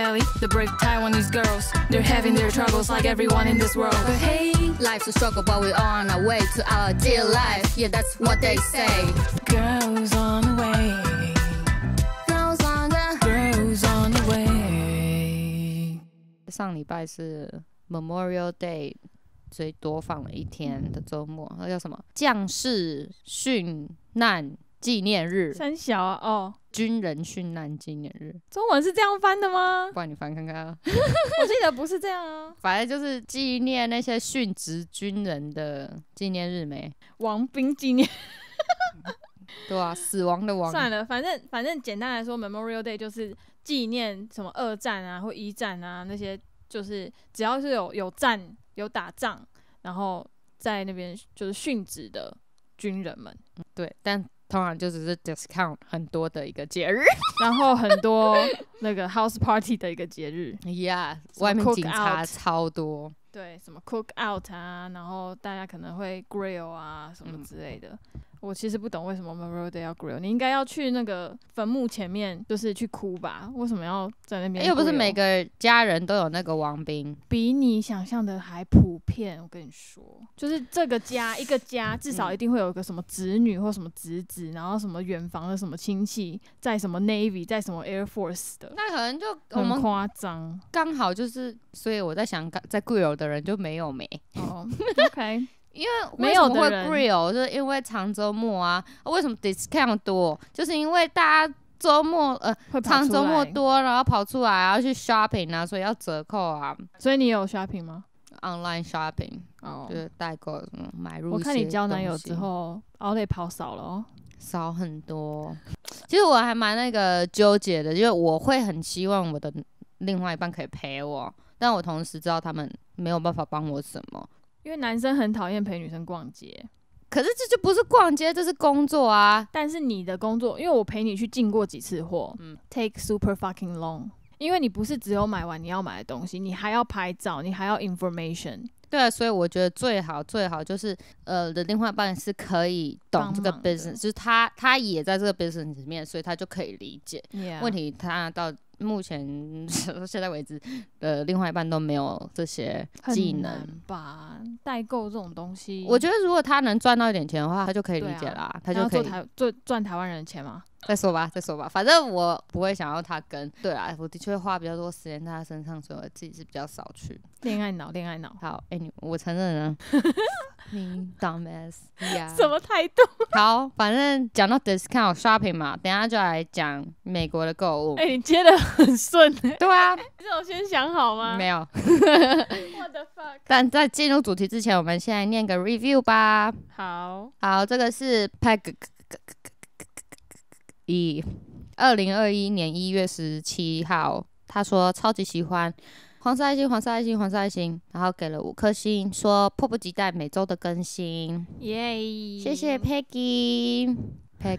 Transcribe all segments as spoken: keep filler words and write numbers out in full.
Valley, the brave Taiwanese girls. They're having their troubles like everyone in this world. But hey, life's a struggle, but we're on our way to our dear life. Yeah, that's what they say. Girls on the way, Girls on the girls on the way. 上礼拜是 Memorial Day 最多放了一天的周末，那叫什么？将士殉难纪念日， 三小啊，哦， 军人殉难纪念日。 中文是这样翻的吗？ 不然你翻看看啊。 我记得不是这样啊。 反正就是纪念那些殉职军人的纪念日没？ 亡兵纪念。 对啊，死亡的亡。 算了，反正反正简单来说 ，Memorial Day 就是纪念什么二战啊或一战啊那些，就是只要是有有战有打仗，然后在那边就是殉职的军人们。 对，但通常就只是 discount 很多的一个节日， 然后很多那个 house party 的一个节日。 yeah， 外面警察超多。 对，什么 cook out 啊，然后大家可能会 grill 啊什么之类的。嗯，我其实不懂为什么 Memorial Day 要 grill， 你应该要去那个坟墓前面，就是去哭吧？为什么要在那边？ 又不是每个家人都有那个亡兵， 比你想象的还普遍。我跟你说，就是这个家一个家至少一定会有一个什么子女或什么侄子，然后什么远房的什么亲戚，在什么 Navy， 在什么 Air Force 的， 那可能就我们很夸张。 刚好就是，所以我在想，在 grill 的人就没有没哦，OK。 因为为什么会 grill， 就是因为长周末啊。为什么 discount 多？就是因为大家周末呃长周末多，然后跑出来然后去 shopping 啊，所以要折扣啊。 所以你有 shopping 吗 ？online shopping， 哦， 就是代购买入一些东西。 我看你交男友之后 outlet 跑少了哦， 少很多。其实我还蛮那个纠结的，因为我会很希望我的另外一半可以陪我，但我同时知道他们没有办法帮我什么。 因为男生很讨厌陪女生逛街， 可是这就不是逛街，这是工作啊。 但是你的工作，因为我陪你去进过几次货，嗯 ，take super fucking long， 因为你不是只有买完你要买的东西，你还要拍照，你还要 information。 对啊，所以我觉得最好最好就是呃的另外一半是可以懂这个 business， 就是他他也在这个 business 里面，所以他就可以理解。 Yeah. 问题他到目前现在为止的另外一半都没有这些技能很难吧？代购这种东西， 我觉得如果他能赚到一点钱的话，他就可以理解啦， 啊、 他就可以做台做赚台湾人的钱吗？ 再说吧，再说吧，反正我不会想要他跟。对啊，我的确会花比较多时间在他身上，所以我自己是比较少去。 恋爱脑，恋爱脑。 好，哎、欸，你我承认了。你 dumbass，yeah. 什么态度？ 好，反正讲到 discount shopping 嘛，等一下就来讲美国的购物。 哎、欸，你接得很顺哎、欸。 对啊， 你有先想好吗？ 没有。 What the fuck？ 但在进入主题之前，我们先来念个 review 吧。 好， 好，这个是 Peg。以二零二一年一月十七号，他说超级喜欢黄色爱心，黄色爱心，黄色爱心，然后给了五颗星，说迫不及待每周的更新， 耶、 yeah ！谢谢 Peggy。Peg，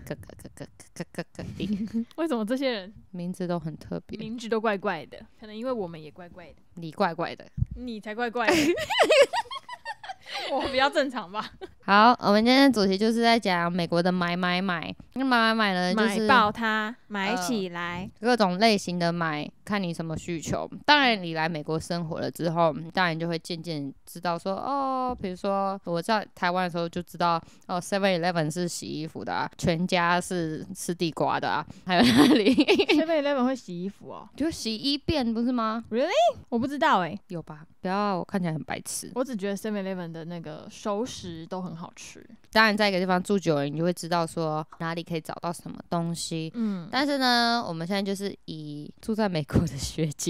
为什么这些人名字都很特别， 名字都怪怪的？可能因为我们也怪怪的。 你怪怪的， 你才怪怪的。我比较正常吧。 好，我们今天的主题就是在讲美国的买买买。那买买买呢，就是买爆它，买起来、 呃，各种类型的买，看你什么需求。当然，你来美国生活了之后，当然就会渐渐知道说，哦，比如说我在台湾的时候就知道，哦 ，Seven Eleven 是洗衣服的啊，全家是吃地瓜的啊，还有哪里 ？Seven Eleven 会洗衣服哦， 就洗衣店不是吗 ？Really？ 我不知道哎、欸， 有吧？不要我看起来很白痴。 我只觉得 Seven Eleven 的那个熟食都很好吃。 当然，在一个地方住久了，你就会知道说哪里可以找到什么东西。嗯，但是呢，我们现在就是以住在美国的学姐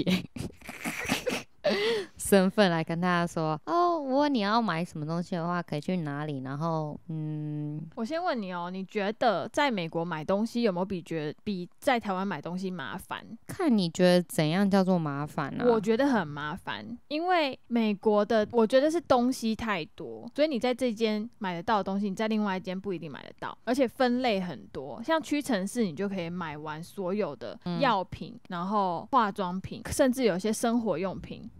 身份来跟大家说，哦，如果你要买什么东西的话，可以去哪里？然后，嗯， 我先问你哦，你觉得在美国买东西有没有比觉比在台湾买东西麻烦？ 看你觉得怎样叫做麻烦啊？ 我觉得很麻烦，因为美国的我觉得是东西太多，所以你在这间买得到的东西，你在另外一间不一定买得到，而且分类很多。像屈臣氏，你就可以买完所有的药品，嗯、然后化妆品，甚至有些生活用品。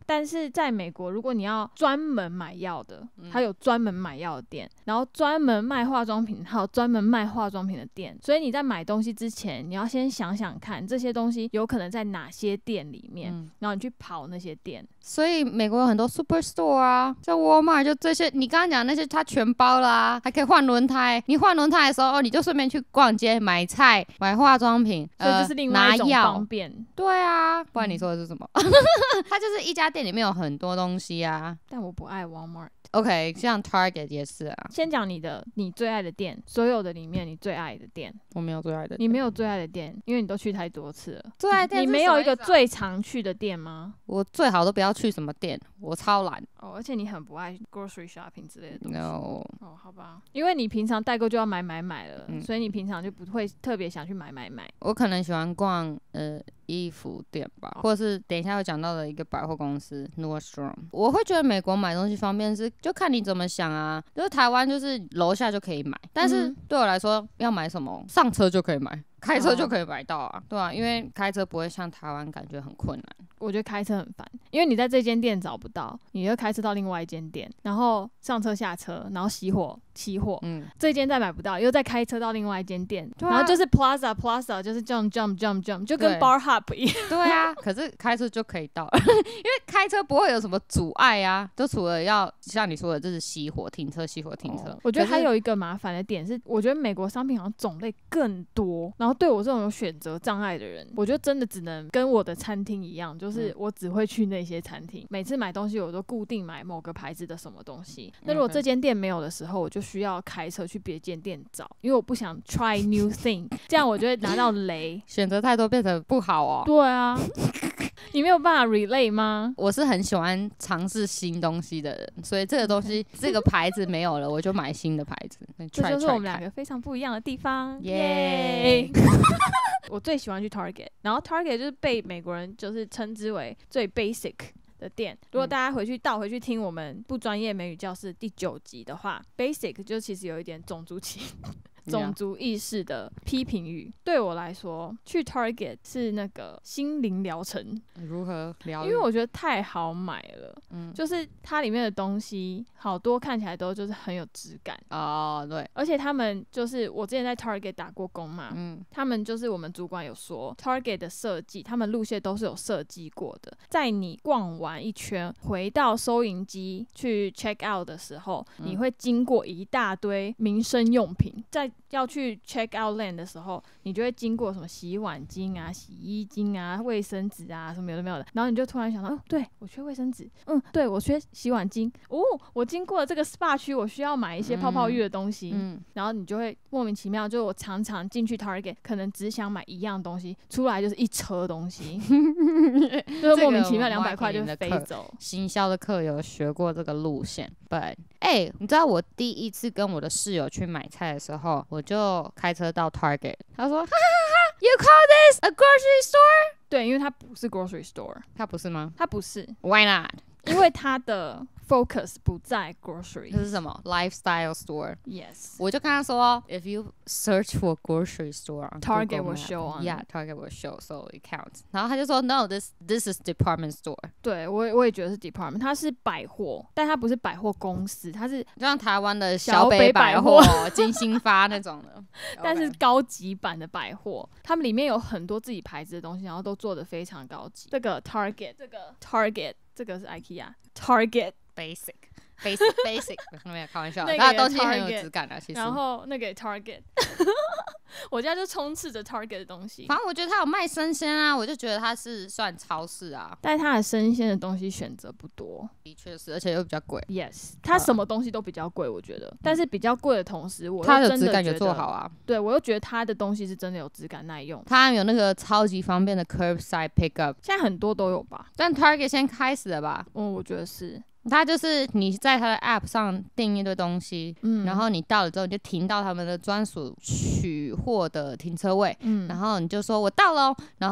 但是在美国，如果你要专门买药的，它有专门买药的店，然后专门卖化妆品，还有专门卖化妆品的店。所以你在买东西之前，你要先想想看这些东西有可能在哪些店里面，嗯、然后你去跑那些店。 所以美国有很多 superstore 啊，像 Walmart 就这些，你刚刚讲那些它全包啦、啊，还可以换轮胎。你换轮胎的时候，你就顺便去逛街买菜、买化妆品， 所以这是另外一种方便。 呃、对啊，不然你说的是什么？嗯、它就是一家店里面有很多东西啊。 但我不爱 Walmart。OK， 像 Target 也是啊。 先讲你的你最爱的店，所有的里面你最爱的店。 我没有最爱的店。 你没有最爱的店，因为你都去太多次了。 最爱的店， 你没有一个最常去的店吗？ 我最好都不要去什么店，我超懒。 哦，而且你很不爱 grocery shopping 之类的东西。 No。 哦，好吧，因为你平常代购就要买买买了、嗯，所以你平常就不会特别想去买买买。 我可能喜欢逛呃衣服店吧，或者是等一下有讲到的一个百货公司 Nordstrom。我会觉得美国买东西方便是就看你怎么想啊，就是台湾就是楼下就可以买，但是对我来说要买什么上车就可以买。开车就可以买到啊，对啊，因为开车不会像台湾感觉很困难。 我觉得开车很烦，因为你在这间店找不到，你就开车到另外一间店，然后上车下车，然后熄火起货，嗯，这间再买不到，又再开车到另外一间店，啊、然后就是 Plaza Plaza 就是 jump jump jump jump， 就跟 Bar Hop 一样。 对啊，可是开车就可以到，因为开车不会有什么阻碍啊，就除了要像你说的，就是熄火停车，熄火停车。哦、 我觉得还有一个麻烦的点是，我觉得美国商品好像种类更多，然后对我这种有选择障碍的人，我觉得真的只能跟我的餐厅一样，就是我只会去那些餐厅，每次买东西我都固定买某个牌子的什么东西。那如果这间店没有的时候，我就需要开车去别间店找，因为我不想 try new thing， 这样我就会拿到雷。 选择太多变成不好哦。 对啊。你没有办法 relate 吗？ 我是很喜欢尝试新东西的人，所以这个东西这个牌子没有了，我就买新的牌子。 这就是我们两个非常不一样的地方，耶、yeah! 我最喜欢去 Target， 然后 Target 就是被美国人就是称之为最 basic 的店。如果大家回去倒回去听我们不专业美语教室第九集的话， basic 就其实有一点种族歧种族意识的批评语。对我来说，去 Target 是那个心灵疗程。 如何疗愈？ 因为我觉得太好买了，嗯，就是它里面的东西好多看起来都就是很有质感哦，对。 而且他们就是我之前在 Target 打过工嘛，嗯，他们就是我们主管有说 Target 的设计，他们路线都是有设计过的。在你逛完一圈回到收银机去 check out 的时候，嗯、你会经过一大堆民生用品，在要去 check out lane 的时候，你就会经过什么洗碗巾啊、洗衣巾啊、卫生纸啊，什么有的没有的，然后你就突然想到，哦，对我缺卫生纸，嗯，对我缺洗碗巾，哦，我经过了这个 spa 区，我需要买一些泡泡浴的东西，嗯，然后你就会莫名其妙，就我常常进去 Target， 可能只想买一样东西，出来就是一车东西，就是莫名其妙两百块就飞走。 行销的课有学过这个路线 ，but 哎、欸，你知道我第一次跟我的室友去买菜的时候，我就开车到 Target， 他说哈哈哈 ，You call this a grocery store？ 对，因为它不是 grocery store， 它不是吗？ 它不是 ，Why not？ 因为它的 focus 不在 grocery， 这是什么 lifestyle store？ Yes， 我就跟他说 ，If you search for grocery store on Target will show on yeah Target will show so it counts。然后他就说 No this this is department store。 对我我也觉得是 department， 它是百货，但它不是百货公司，它是就像台湾的小北百货、金星发那种的， 但是高级版的百货，他们里面有很多自己牌子的东西，然后都做得非常高级。这个 Target， 这个 Target。这个是 IKEA，Target basic basic basic， 没有开玩笑，它的东西很有质感啊，其实。 然后那个 Target， 我家就充斥着 Target 的东西。 反正我觉得它有卖生鲜啊，我就觉得它是算超市啊。 但是它的生鲜的东西选择不多， 的确是，而且又比较贵。 Yes， 它什么东西都比较贵，我觉得。但是比较贵的同时，我它的质感也做好啊。 对，我又觉得它的东西是真的有质感耐用。 它有那个超级方便的 curbside pickup， 现在很多都有吧？ 但 Target 先开始了吧？ 嗯，我觉得是。 它就是你在它的 app 上订一堆东西，嗯，然后你到了之后你就停到他们的专属取货的停车位，嗯，然后你就说我到了，然后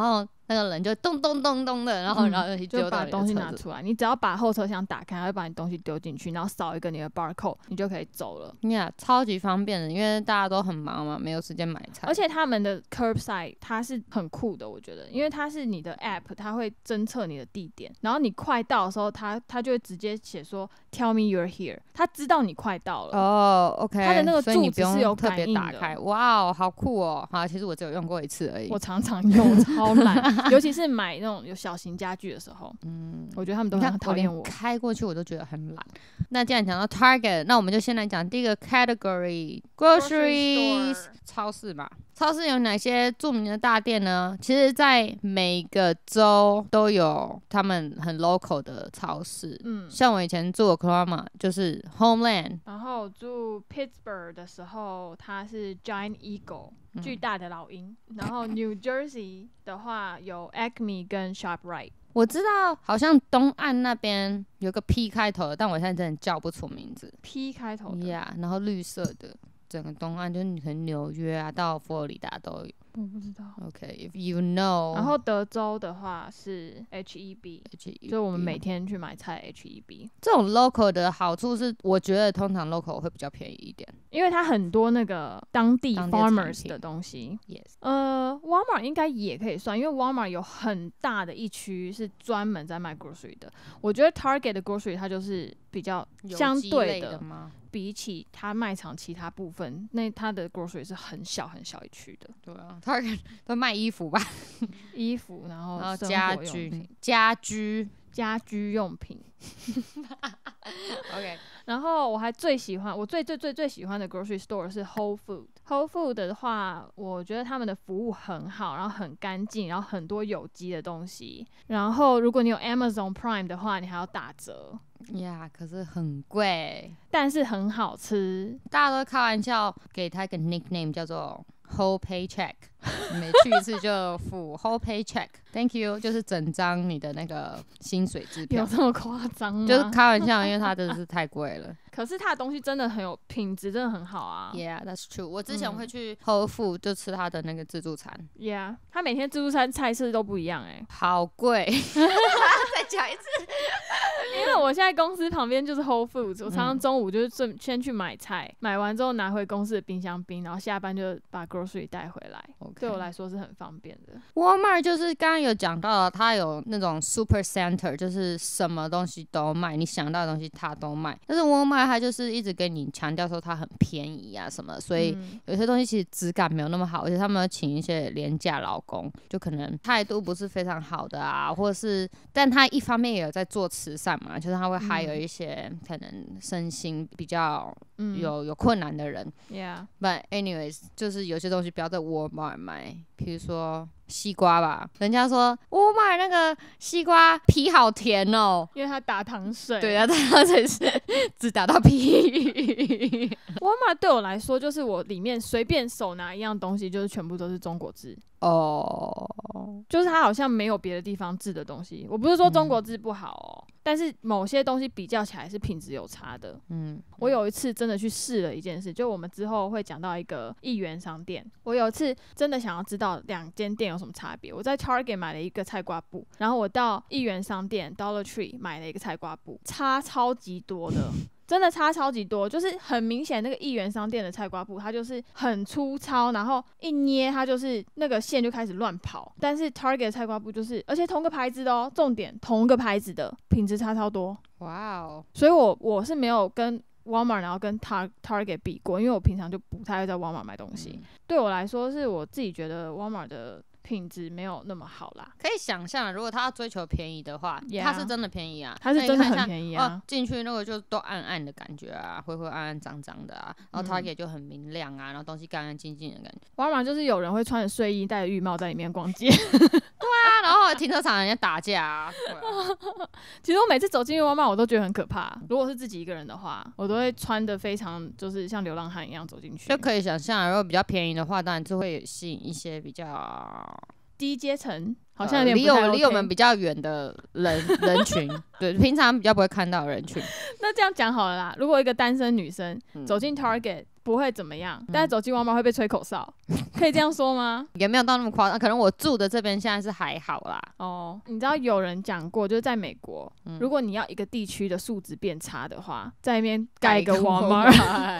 那个人就咚咚咚咚的，然后、 嗯、 然后就就把东西拿来。 出来，你只要把后车厢打开，它会把你东西丢进去，然后扫一个你的 barcode， 你就可以走了。 呀、yeah, 超级方便的，因为大家都很忙嘛，没有时间买菜。 而且他们的 curbside 它是很酷的，我觉得，因为它是你的 app， 它会侦测你的地点，然后你快到的时候，它它就会直接写说 Tell me you're here， 它知道你快到了。 哦、oh, ，OK， 它的那个柱子是有特别感应的。 打开，哇哦，好酷哦！好，其实我只有用过一次而已。 我常常用，超懒，尤其是买那种有小型家具的时候，嗯，我觉得他们都很讨厌我。 我开过去我都觉得很懒。那既然讲到 Target， 那我们就先来讲第一个 category groceries， 超市嘛。超市有哪些著名的大店呢？其实，在每个州都有他们很 local 的超市。嗯，像我以前住 Oklahoma 就是 Homeland， 然后住 Pittsburgh 的时候，它是 Giant Eagle， 巨大的老鹰。嗯、然后 New Jersey 的话有 Acme 跟 ShopRite。 我知道，好像东岸那边有个 P 开头的，但我现在真的叫不出名字。 P 开头的， 呀、yeah, 然后绿色的，整个东岸就是可能纽约啊到佛罗里达都有。 我不知道。 OK，if、okay, you know。 然后德州的话是 H E B，H E B 就我们每天去买菜 H E B。 这种 local 的好处是，我觉得通常 local 会比较便宜一点， 因为它很多那个当地 farmers 的东西。 Yes。 呃 ，Walmart 应该也可以算，因为 Walmart 有很大的一区是专门在卖 grocery 的。我觉得 Target 的 grocery 它就是比较相对的， 的吗？ 比起它卖场其他部分，那它的 grocery 是很小很小一区的。 对啊 ，Target 都卖衣服吧， 衣服，然后然后家居、家居、 家居用品。 OK， 然后我还最喜欢，我最最最最喜欢的 grocery store 是 Whole Food。Whole Food 的话，我觉得他们的服务很好，然后很干净，然后很多有机的东西。然后如果你有 Amazon Prime 的话，你还要打折。 呀、yeah, 可是很贵， 但是很好吃。 大家都开玩笑给他一个 nickname 叫做 Whole Paycheck， 每去一次就付 Whole Paycheck。Thank you， 就是整张你的那个薪水支票。 有这么夸张吗？ 就是开玩笑，因为它真的是太贵了。 可是它的东西真的很有品质，真的很好啊。 Yeah, that's true。我之前会去 Whole Food 就吃它的那个自助餐。 Yeah， 它每天自助餐菜色都不一样哎、欸， 好贵。再讲一次。 因为我现在公司旁边就是 Whole Foods， 我常常中午就是先去买菜，买完之后拿回公司的冰箱冰，然后下班就把 grocery 带回来。Okay. 对我来说是很方便的。 Walmart 就是刚刚有讲到，它有那种 super center， 就是什么东西都卖，你想到的东西它都卖。但是 Walmart 它就是一直跟你强调说它很便宜啊什么，所以有些东西其实质感没有那么好，而且他们要请一些廉价劳工，就可能态度不是非常好的啊，或者是，但他一方面也有在做慈善嘛，就是他会还有一些可能身心比较有、嗯、有困难的人。 Yeah. But anyways， 就是有些东西不要在 Walmart 买，比如说西瓜吧，人家说 Walmart 那个西瓜皮好甜哦， 因为它打糖水。 对啊，打糖水是只打到皮。 Walmart 对我来说，就是我里面随便手拿一样东西，就是全部都是中国制。哦、oh. 就是它好像没有别的地方制的东西。我不是说中国制不好哦、嗯，但是某些东西比较起来是品质有差的。嗯，我有一次真的去试了一件事，就我们之后会讲到一个一元商店。我有一次真的想要知道两间店有什么差别。我在 Target 买了一个菜瓜布，然后我到一元商店 Dollar Tree 买了一个菜瓜布，差超级多的。真的差超级多，就是很明显那个一元商店的菜瓜布，它就是很粗糙，然后一捏它就是那个线就开始乱跑。但是 Target 的菜瓜布就是，而且同个牌子的哦，重点同一个牌子的，品质差超多。哇哦！所以我我是没有跟 Walmart 然后跟 Tar Target 比过，因为我平常就不太会在 Walmart 买东西。嗯、对我来说，是我自己觉得 Walmart 的品质没有那么好啦。 可以想象，如果他要追求便宜的话， yeah, 他是真的便宜啊， 他是真的很便宜啊。 进、哦、去那个就都暗暗的感觉啊，灰灰暗暗脏脏的啊，然后 Target 就很明亮啊，然后东西干干净净的感觉。 Walmart 就是有人会穿着睡衣戴着浴帽在里面逛街。 对啊，然后停车场人家打架啊。对啊其实我每次走进 Walmart 我都觉得很可怕。如果是自己一个人的话，我都会穿得非常就是像流浪汉一样走进去。 就可以想象，如果比较便宜的话，当然就会吸引一些比较低阶层，好像有呃离点不太、OK 我离我们比较远的人人群，对，平常比较不会看到的人群。 那这样讲好了啦，如果一个单身女生嗯走进 Target 不会怎么样，但是走进 Walmart 会被吹口哨，可以这样说吗？ 也没有到那么夸张，可能我住的这边现在是还好啦。 哦，你知道有人讲过，就是在美国， 嗯如果你要一个地区的素质变差的话，在那边盖一个盖一个 Walmart， Walmart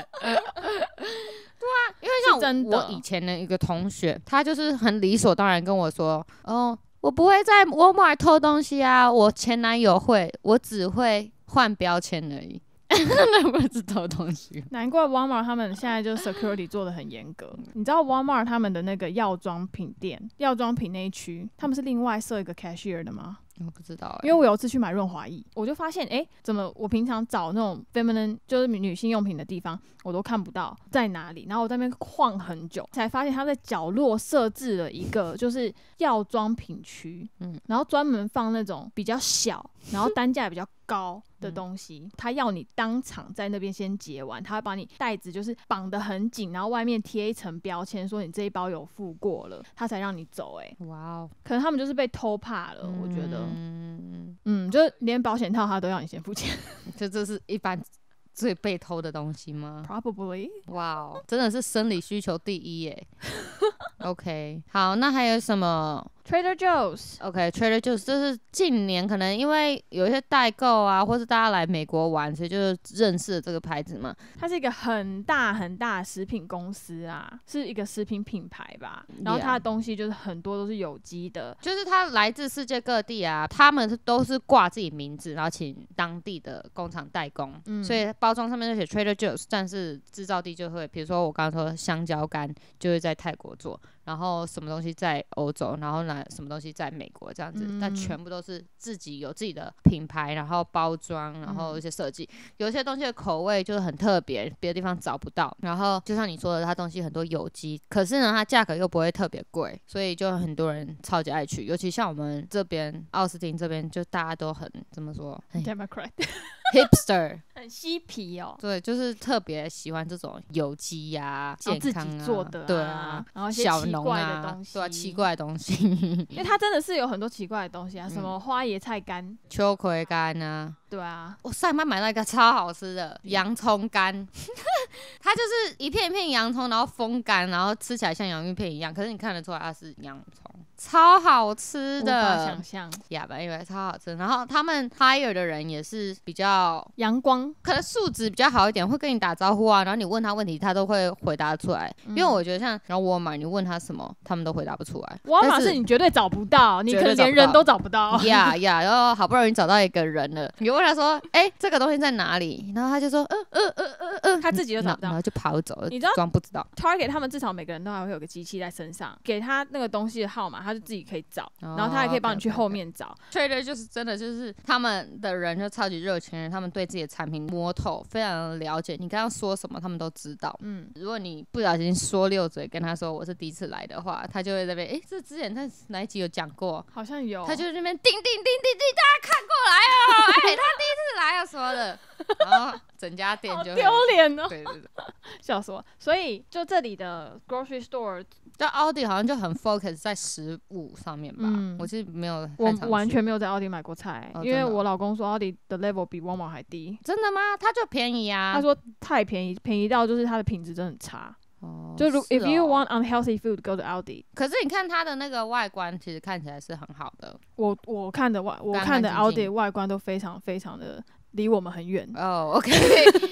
因为像是真的我以前的一个同学，他就是很理所当然跟我说，哦，我不会在 Walmart 偷东西啊，我前男友会，我只会换标签而已。那不是偷东西。 难怪 Walmart 他们现在就 security 做的很严格。你知道 Walmart 他们的那个药妆品店、药妆品那一区，他们是另外设一个 cashier 的吗？ 我不知道、欸， 因为我有一次去买润滑液，我就发现，哎、欸，怎么我平常找那种 feminine 就是女性用品的地方，我都看不到在哪里。然后我在那边晃很久，才发现他在角落设置了一个就是药妆品区，嗯，然后专门放那种比较小，然后单价也比较高的东西，他要你当场在那边先结完，他会把你袋子就是绑得很紧，然后外面贴一层标签，说你这一包有付过了，他才让你走、欸。哎， 哇哦， 可能他们就是被偷怕了， 嗯、 我觉得。 嗯嗯，就是连保险套他都要你先付钱。 就这是一般最被偷的东西吗 ？Probably。 哇哦，真的是生理需求第一耶。OK， 好，那还有什么 ？Trader Joe's。 OK， Trader Joe's 就是近年可能因为有一些代购啊，或是大家来美国玩，所以就认识了这个牌子嘛。 它是一个很大很大的食品公司啊，是一个食品品牌吧。然后它的东西就是很多都是有机的， yeah. 就是它来自世界各地啊，他们都是挂自己名字，然后请当地的工厂代工，嗯、所以包装上面就写 Trader Joe's， 但是制造地就会，比如说我刚刚说香蕉干就会在泰国做。然后什么东西在欧洲，然后呢什么东西在美国这样子、嗯，但全部都是自己有自己的品牌，然后包装，然后一些设计、嗯，有些东西的口味就是很特别，别的地方找不到。然后就像你说的，它东西很多有机，可是呢它价格又不会特别贵，所以就很多人超级爱去。尤其像我们这边奥斯汀这边，就大家都很怎么说 ，Democrat。 hipster 很嬉皮哦， 对，就是特别喜欢这种有机呀、啊、健康啊、 自己做的、啊， 对啊， 然后一些小奇怪的农东西， 对啊，奇怪的东西， 因为它真的是有很多奇怪的东西啊，什么花椰菜干、 秋葵干啊， 对啊， 我上一班买到一个超好吃的洋葱干，它就是一片一片洋葱，然后风干，然后吃起来像洋芋片一样，可是你看得出来它是洋葱。超好吃的， 无法想象呀吧，因为超好吃。然后他们 hire 的人也是比较阳光， 可能素质比较好一点，会跟你打招呼啊。然后你问他问题，他都会回答出来。嗯、因为我觉得像然后沃尔玛，你问他什么，他们都回答不出来。 沃尔玛是你绝对找不到，你可能连人都找不到。 呀呀，然后好不容易找到一个人了，你问他说：“哎、欸，这个东西在哪里？”然后他就说：“呃呃呃呃呃， 他自己就找不到， 然后就跑走了。” 你知道， 装不知道。 Target 他们至少每个人都还会有个机器在身上，给他那个东西的号码，他就自己可以找。然后他还可以帮你去后面找。 Trader 就是真的就是他们的人就超级热情人，他们对自己的产品摸透，非常的了解。你刚刚说什么，他们都知道。嗯，如果你不小心说溜嘴跟他说我是第一次来的话，他就会在那边，哎，这之前在哪一集有讲过？ 好像有。 他就在那边叮叮叮叮叮，大家看过来哦，哎，他第一次来啊什么的，然后整家店就好丢脸哦。 对对对， 笑死我。所以就这里的 grocery store。 就奥迪好像就很 focus 在食物上面吧，嗯、我其实没有， 我完全没有在奥迪买过菜， 哦、 因为我老公说奥迪的 level 比 Walmart 还低。 真的吗？它就便宜啊。 他说太便宜，便宜到就是它的品质真的很差。 哦， 就如、 哦、 if you want unhealthy food, go to Aldi。 可是你看它的那个外观，其实看起来是很好的。 我我看的外，我看的 Aldi 外观都非常非常的离我们很远。 哦 ，OK， 哦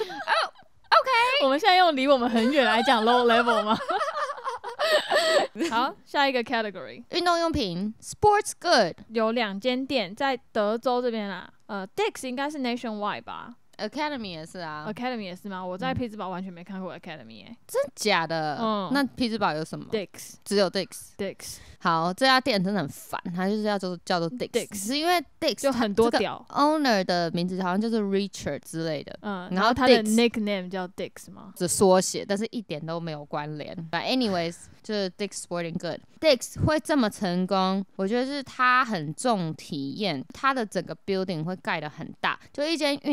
，OK， 我们现在用离我们很远来讲 low level 吗？好，下一个 category 运动用品 sports good 有两间店在德州这边啦，呃 Dick's 应该是 nationwide 吧， Academy 也是啊 Academy 也是吗？我在匹兹堡完全没看过 Academy 哎、欸， 真假的？嗯，那匹兹堡有什么 ？Dick's 只有 Dick's Dick's 好，这家店真的很烦，它就是要做叫做 Dick's， 是因为 Dick's 就很多屌、 這個、owner 的名字好像就是 Richard 之类的， 嗯， 然后他的 nickname 叫 Dick's 吗？ 是缩写，但是一点都没有关联。But anyways， 就是 Dick's Sporting Good。Dick's 会这么成功，我觉得是它很重体验，它的整个 building 会盖得很大，就一间运动用品，然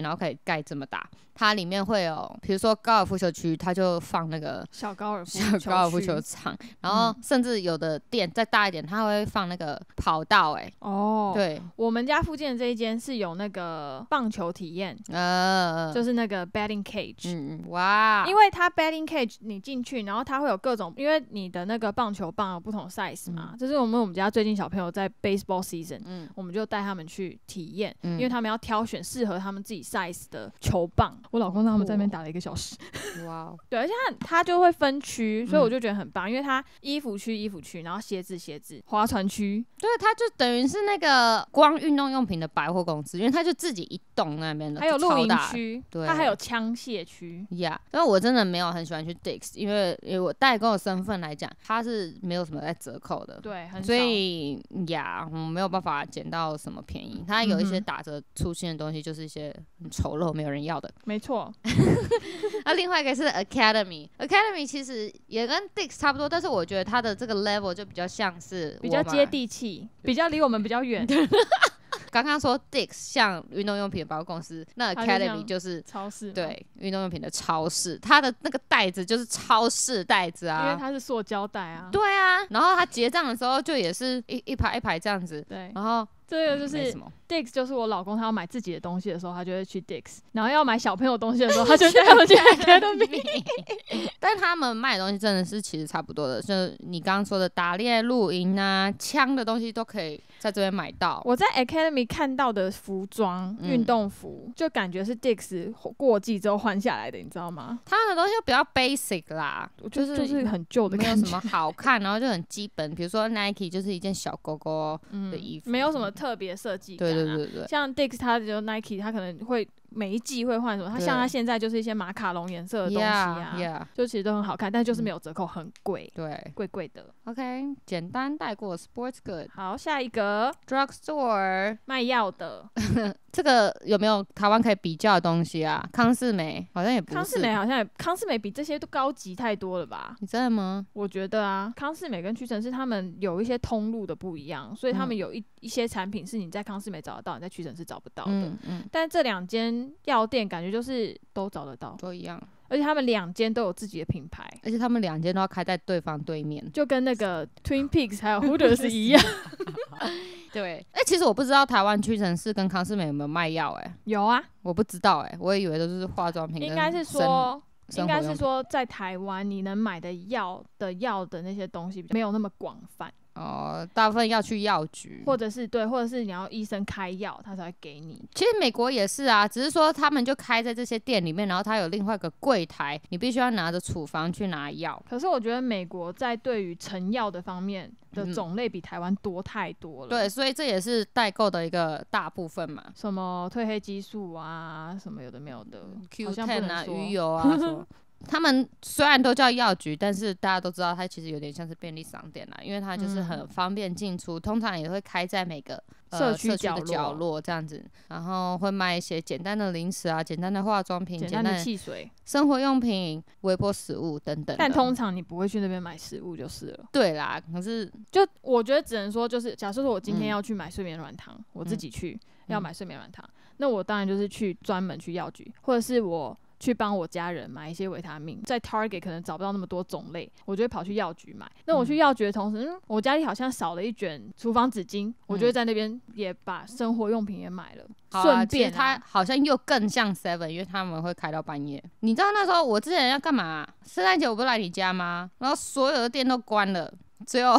然后可以盖这么大。它里面会有，比如说高尔夫球区，它就放那个小高尔夫小高尔夫球场，然后甚至有的店再大一点，它会放那个跑道、欸。哎， 哦， 对， 我们家附近的这一间是有那个棒球体验， 呃， 就是那个 batting cage。 嗯，哇， 因为它 batting cage 你进去，然后它会有各种，因为你的那个棒球棒有不同 size 嘛，这、嗯、是我们我们家最近小朋友在 baseball season，、嗯、我们就带他们去体验、嗯，因为他们要挑选适合他们自己 size 的球棒。我老公让他们在那边打了一个小时，哇，对，而且他他就会分区，所以我就觉得很棒，因为他衣服区衣服区，然后鞋子鞋子，划船区， 对，他就等于是那个光运动用品的百货公司，因为他就自己一栋那边的， 还有露营区，对，他还有枪械区呀。因、yeah, 为我真的没有很喜欢去 Dick's， 因为因为我代购的身份来讲，它是没有什么在折扣的， 对，很少， 所以呀，我没有办法捡到什么便宜。它有一些打折出现的东西，就是一些很丑陋、没有人要的。 没错。 那另外一个是 Academy，Academy 其实也跟 Dick's 差不多，但是我觉得它的这个 level 就比较像是比较接地气，比较离我们比较远。 刚刚说 Dick's 像运动用品的百货公司，那 Academy 就是超市， 对，运动用品的超市，它的那个袋子就是超市袋子啊， 因为它是塑胶袋啊。 对啊，然后它结账的时候就也是一一排一排这样子， 对， 然后。 这个就是 Dick's， 就是我老公他要买自己的东西的时候，他就会去 Dick's， 然后要买小朋友东西的时候，他就带他们去 Academy。 但他们卖的东西真的是其实差不多的，就是你刚刚说的打猎、露营啊、枪的东西都可以在这边买到。 我在 Academy 看到的服装、运、嗯、动服，就感觉是 Dick's 过季之后换下来的，你知道吗？ 他们的东西比较 basic 啦， 就是就是很旧的感觉， 没有什么好看，然后就很基本。比如说 Nike 就是一件小狗狗的衣服， 嗯、没有什么特别设计感、啊。 对对对对， 像 Dick's 它就 Nike， 它可能会每一季会换什么，它像它现在就是一些马卡龙颜色的东西啊， yeah, yeah. 就其实都很好看，但就是没有折扣，很贵， 对， 贵贵的。 OK， 简单带过 Sports Good。 好，下一个 Drugstore 卖药的。 这个有没有台湾可以比较的东西啊？康是美好像也不是， 康是美好像也康是美比这些都高级太多了吧？ 你真的吗？ 我觉得啊，康是美跟屈臣氏他们有一些通路的不一样，所以他们有一、嗯、一些产品是你在康是美找得到，你在屈臣氏找不到的。嗯嗯、但这两间药店感觉就是都找得到， 都一样。 而且他们两间都有自己的品牌， 而且他们两间都要开在对方对面， 就跟那个 Twin Peaks 还有 Hooters 一样。 对，哎、欸，其实我不知道台湾屈臣氏跟康是美有没有卖药，哎， 有啊， 我不知道，哎，我也以为都是化妆品。 应该是说，应该是说，在台湾你能买的药的药的那些东西没有那么广泛。 哦，大部分要去药局， 或者是对，或者是你要医生开药，他才会给你。 其实美国也是啊，只是说他们就开在这些店里面，然后他有另外一个柜台，你必须要拿着处方去拿药。 可是我觉得美国在对于成药的方面的种类比台湾多太多了。 嗯、对，所以这也是代购的一个大部分嘛。 什么褪黑激素啊，什么有的没有的 ，Q 十 啊，鱼油啊什么。他们虽然都叫药局，但是大家都知道它其实有点像是便利商店啦，因为它就是很方便进出、嗯，通常也会开在每个、呃、 社区角落, 角落这样子，然后会卖一些简单的零食啊、简单的化妆品、 简单的汽水、 生活用品、微波食物等等。 但通常你不会去那边买食物就是了。 对啦，可是就我觉得只能说，就是假设说我今天要去买睡眠软糖、嗯，我自己去、嗯、要买睡眠软糖、嗯，那我当然就是去专门去药局，或者是我。去帮我家人买一些维他命，在 Target 可能找不到那么多种类，我就会跑去药局买。那我去药局的同时，嗯，我家里好像少了一卷厨房纸巾，我就会在那边也把生活用品也买了，顺、嗯、便、啊。 它好像又更像 Seven， 因为他们会开到半夜。你知道那时候我之前要干嘛、啊？圣诞节我不是来你家吗？然后所有的店都关了，只有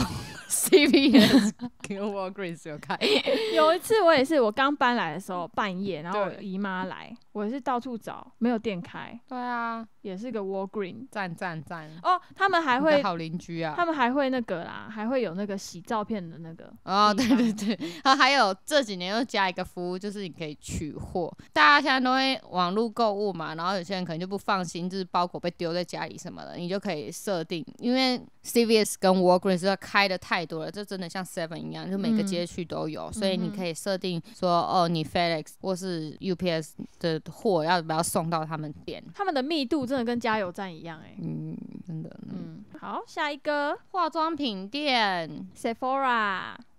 C V S 跟 Walgreens 有开。 有一次我也是，我刚搬来的时候半夜，然后我姨妈来，我也是到处找，没有店开。 对啊， 也是个 Walgreens， 赞赞赞。 哦，他们还会好邻居啊， 他们还会那个啦，还会有那个洗照片的那个。 哦，对对对，然后还有这几年又加一个服务，就是你可以取货。大家现在都会网络购物嘛，然后有些人可能就不放心，就是包裹被丢在家里什么的，你就可以设定，因为 C V S 跟 Walgreens 要开的太多了，这真的像 Seven 一样，就每个街区都有、嗯，所以你可以设定说，哦，你 FedEx 或是 U P S 的货要不要送到他们店？ 他们的密度真的跟加油站一样、欸，哎， 嗯，真的， 嗯，好，下一个化妆品店 Sephora。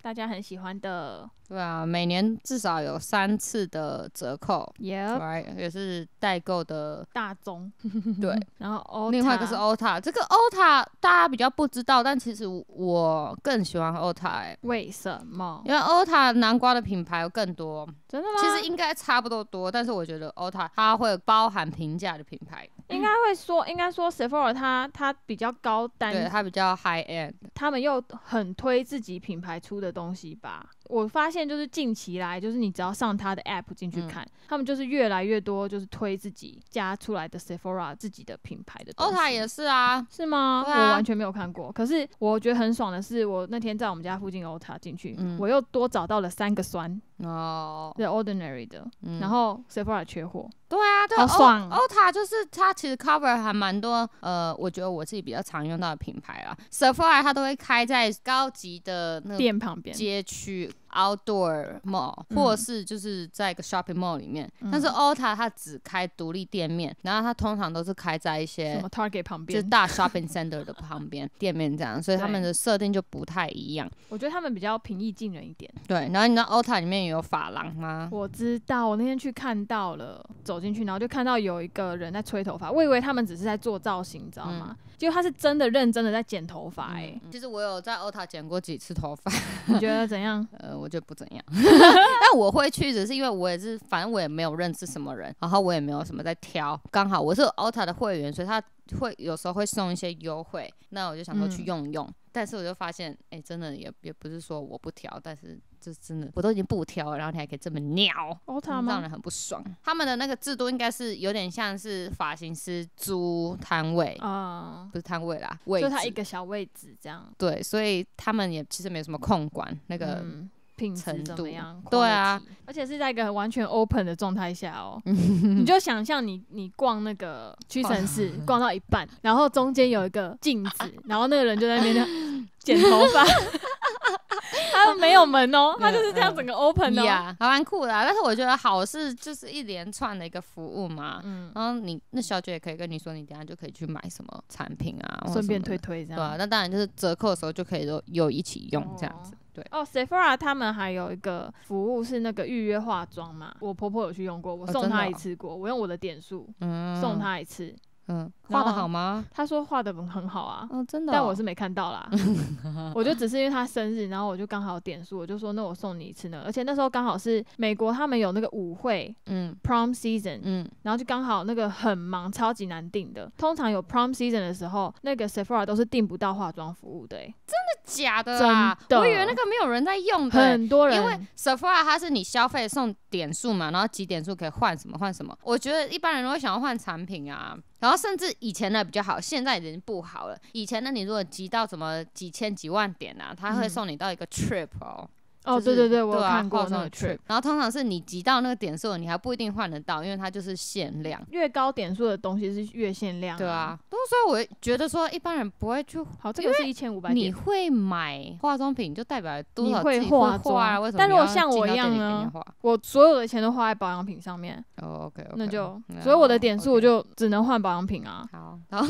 大家很喜欢的。 对啊，每年至少有三次的折扣 Yep ，right， 也是代购的大宗。 对， 然后 Ulta， 另外一个是 Ulta， 这个 Ulta 大家比较不知道，但其实我更喜欢 Ulta， 欸， 为什么？ 因为 Ulta 南瓜的品牌有更多， 真的吗？ 其实应该差不多多，但是我觉得 Ulta 它会包含平价的品牌， 应该会说，应该说 Sephora 它它比较高单， 对，它比较 high end， 他们又很推自己品牌出的东西吧。我发现就是近期来，就是你只要上他的 app 进去看，嗯、他们就是越来越多就是推自己加出来的 Sephora 自己的品牌的东西。 Ulta 也是啊， 是吗？ 啊、 我完全没有看过。可是我觉得很爽的是，我那天在我们家附近 Ulta 进去、嗯，我又多找到了三个酸哦，是 Ordinary 的、嗯，然后 Sephora 缺货。 对啊，对， 好爽。 Ulta 就是它其实 cover 还蛮多，呃，我觉得我自己比较常用到的品牌啦。Sephora 它都会开在高级的那个店旁边街区 outdoor mall，、嗯、或者是就是在一个 shopping mall 里面。嗯、但是 Ulta 它只开独立店面，然后它通常都是开在一些什么 Target 旁边， 就是大 shopping center 的旁边店面这样，所以他们的设定就不太一样。 我觉得他们比较平易近人一点。 对，然后你知道 Ulta 里面有发廊吗？ 我知道，我那天去看到了，走进去然后就看到有一个人在吹头发，我以为他们只是在做造型，你知道吗？嗯、结果他是真的认真的在剪头发、欸，哎、 嗯。其实我有在 Ulta 剪过几次头发， 你觉得怎样？ 呃，我觉得不怎样，但我会去，只是因为我也是，反正我也没有认识什么人，然后我也没有什么在挑，刚好我是 Ulta 的会员，所以他会有时候会送一些优惠，那我就想说去用用，嗯、但是我就发现，哎、欸，真的也也不是说我不挑，但是。就真的，我都已经不挑了，然后你还可以这么鸟，让人很不爽。他们的那个制度应该是有点像是发型师租摊位啊、嗯，不是摊位啦，位置， 就他一个小位置这样。 对，所以他们也其实没什么控管那个。嗯品质怎么样？ 对啊， 而且是在一个完全 open 的状态下哦。你就想象你你逛那个屈臣氏，逛到一半，然后中间有一个镜子，然后那个人就在那边剪头发。他没有门哦，他就是这样整个 open 哦， 呀、yeah, 还蛮酷的、啊。但是我觉得好是就是一连串的一个服务嘛，嗯，然后你那小姐也可以跟你说，你等一下就可以去买什么产品啊， 顺便推推这样。 对啊，那当然就是折扣的时候就可以都有一起用这样子。哦对哦 ，Sephora 他们还有一个服务是那个预约化妆嘛，我婆婆有去用过，我送她一次过，哦哦、我用我的点数、嗯、送她一次。 嗯，画得好吗？ 他说画得很好啊， 哦，真的、哦， 但我是没看到啦。我就只是因为他生日，然后我就刚好点数，我就说那我送你一次呢。而且那时候刚好是美国他们有那个舞会，嗯 ，prom season， 嗯，然后就刚好那个很忙，超级难订的。通常有 prom season 的时候，那个 Sephora 都是订不到化妆服务的、欸， 真的假的啊？ 真的， 我以为那个没有人在用的、 欸，很多人， 因为 Sephora 它是你消费送点数嘛，然后几点数可以换什么换什么。我觉得一般人都会想要换产品啊。然后甚至以前的比较好，现在已经不好了。以前的你如果集到什么几千几万点啊，他会送你到一个 trip 哦。 哦， 就是、 对对对，我有啊、 看过那个 trip。然后通常是你集到那个点数，你还不一定换得到，因为它就是限量。 越高点数的东西是越限量、啊。 对啊，所以我觉得说一般人不会去。 好，这个是一千五百点。 你会买化妆品，就代表多少你会化妆。 为什么？ 但如果像我一样呢？我所有的钱都花在保养品上面。 哦 ，OK， 那就，所以我的点数我就只能换保养品啊。 好，好。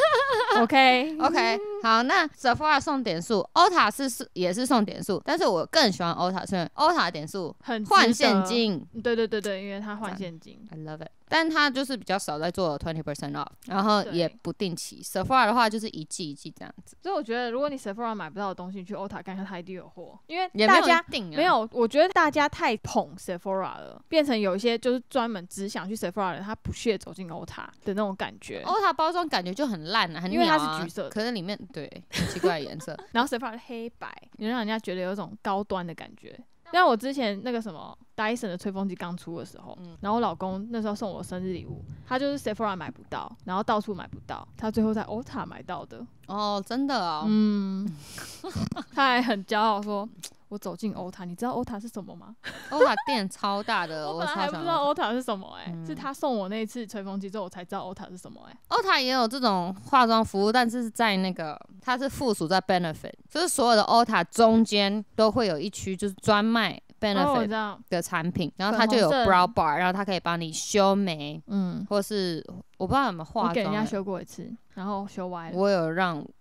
OK OK 好，那 Sephora 送点数 ，Ulta 是也是送点数，但是我更喜欢 Ulta， 是因为 Ulta 点数很换现金。 对对对对，因为它换现金。 I love it。但它就是比较少在做 twenty percent off， 然后也不定期。Sephora 的话就是一季一季这样子。 所以我觉得，如果你 Sephora 买不到的东西，你去 Ulta 看看，它一定有货。因为也大家没有、啊、 没有，我觉得大家太捧 Sephora 了，变成有一些就是专门只想去 Sephora 的人，他不屑走进 Ulta 的那种感觉。 Ulta 包装感觉就很烂啊，很鸟啊， 因为它是橘色的， 可是里面对很奇怪的颜色。 然后 Sephora 是黑白，你让人家觉得有一种高端的感觉。像我之前那个什么 Dyson 的吹风机刚出的时候、嗯，然后我老公那时候送我生日礼物，他就是 Sephora 买不到，然后到处买不到，他最后在 Ulta 买到的。 哦，真的哦。 嗯，他还很骄傲说。我走进 Ulta， 你知道 Ulta 是什么吗 ？Ulta 店超大的， 我本来还不知道 Ulta 是什么哎、欸嗯，是他送我那一次吹风机之后，我才知道 Ulta 是什么哎、 欸。Ulta 也有这种化妆服务，但是在那个它是附属在 Benefit， 就是所有的 Ulta 中间都会有一区，就是专卖 Benefit 的产品，哦、然后它就有 Brow Bar， 然后它可以帮你修眉，嗯，或是我不知道有没有化妆， 我给人家修过一次。然后修歪了。 我有让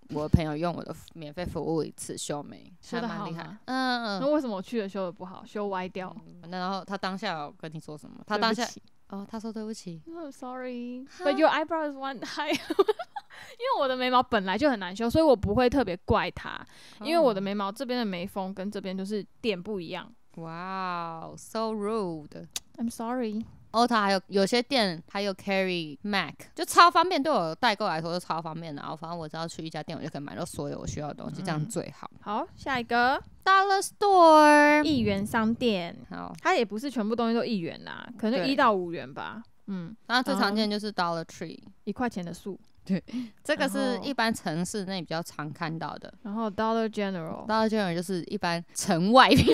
我的朋友用我的免费服务一次修眉， 修得好还蛮厉害吗。 嗯嗯那为什么我去了修的不好，修歪掉？ 嗯，然后他当下有跟你说什么？他当下对不起哦，他说对不起。 I'm sorry, but your eyebrow is one high 。因为我的眉毛本来就很难修，所以我不会特别怪他，因为我的眉毛这边的眉峰跟这边就是点不一样。 哇哦 ，so rude。 I'm sorry。 哦，它还有有些店还有 carry Mac， 就超方便，对我代购来说就超方便的。然后反正我只要去一家店，我就可以买到所有我需要的东西，这样最好。 好，下一个 Dollar Store， 一元商店， 好， 它也不是全部东西都一元啦，可能就对一到五元吧。嗯， 然后最常见就是 Dollar Tree， 一块钱的树。 这个是然后一般城市内比较常看到的。 然后 Dollar General， Dollar General 就是一般城外品。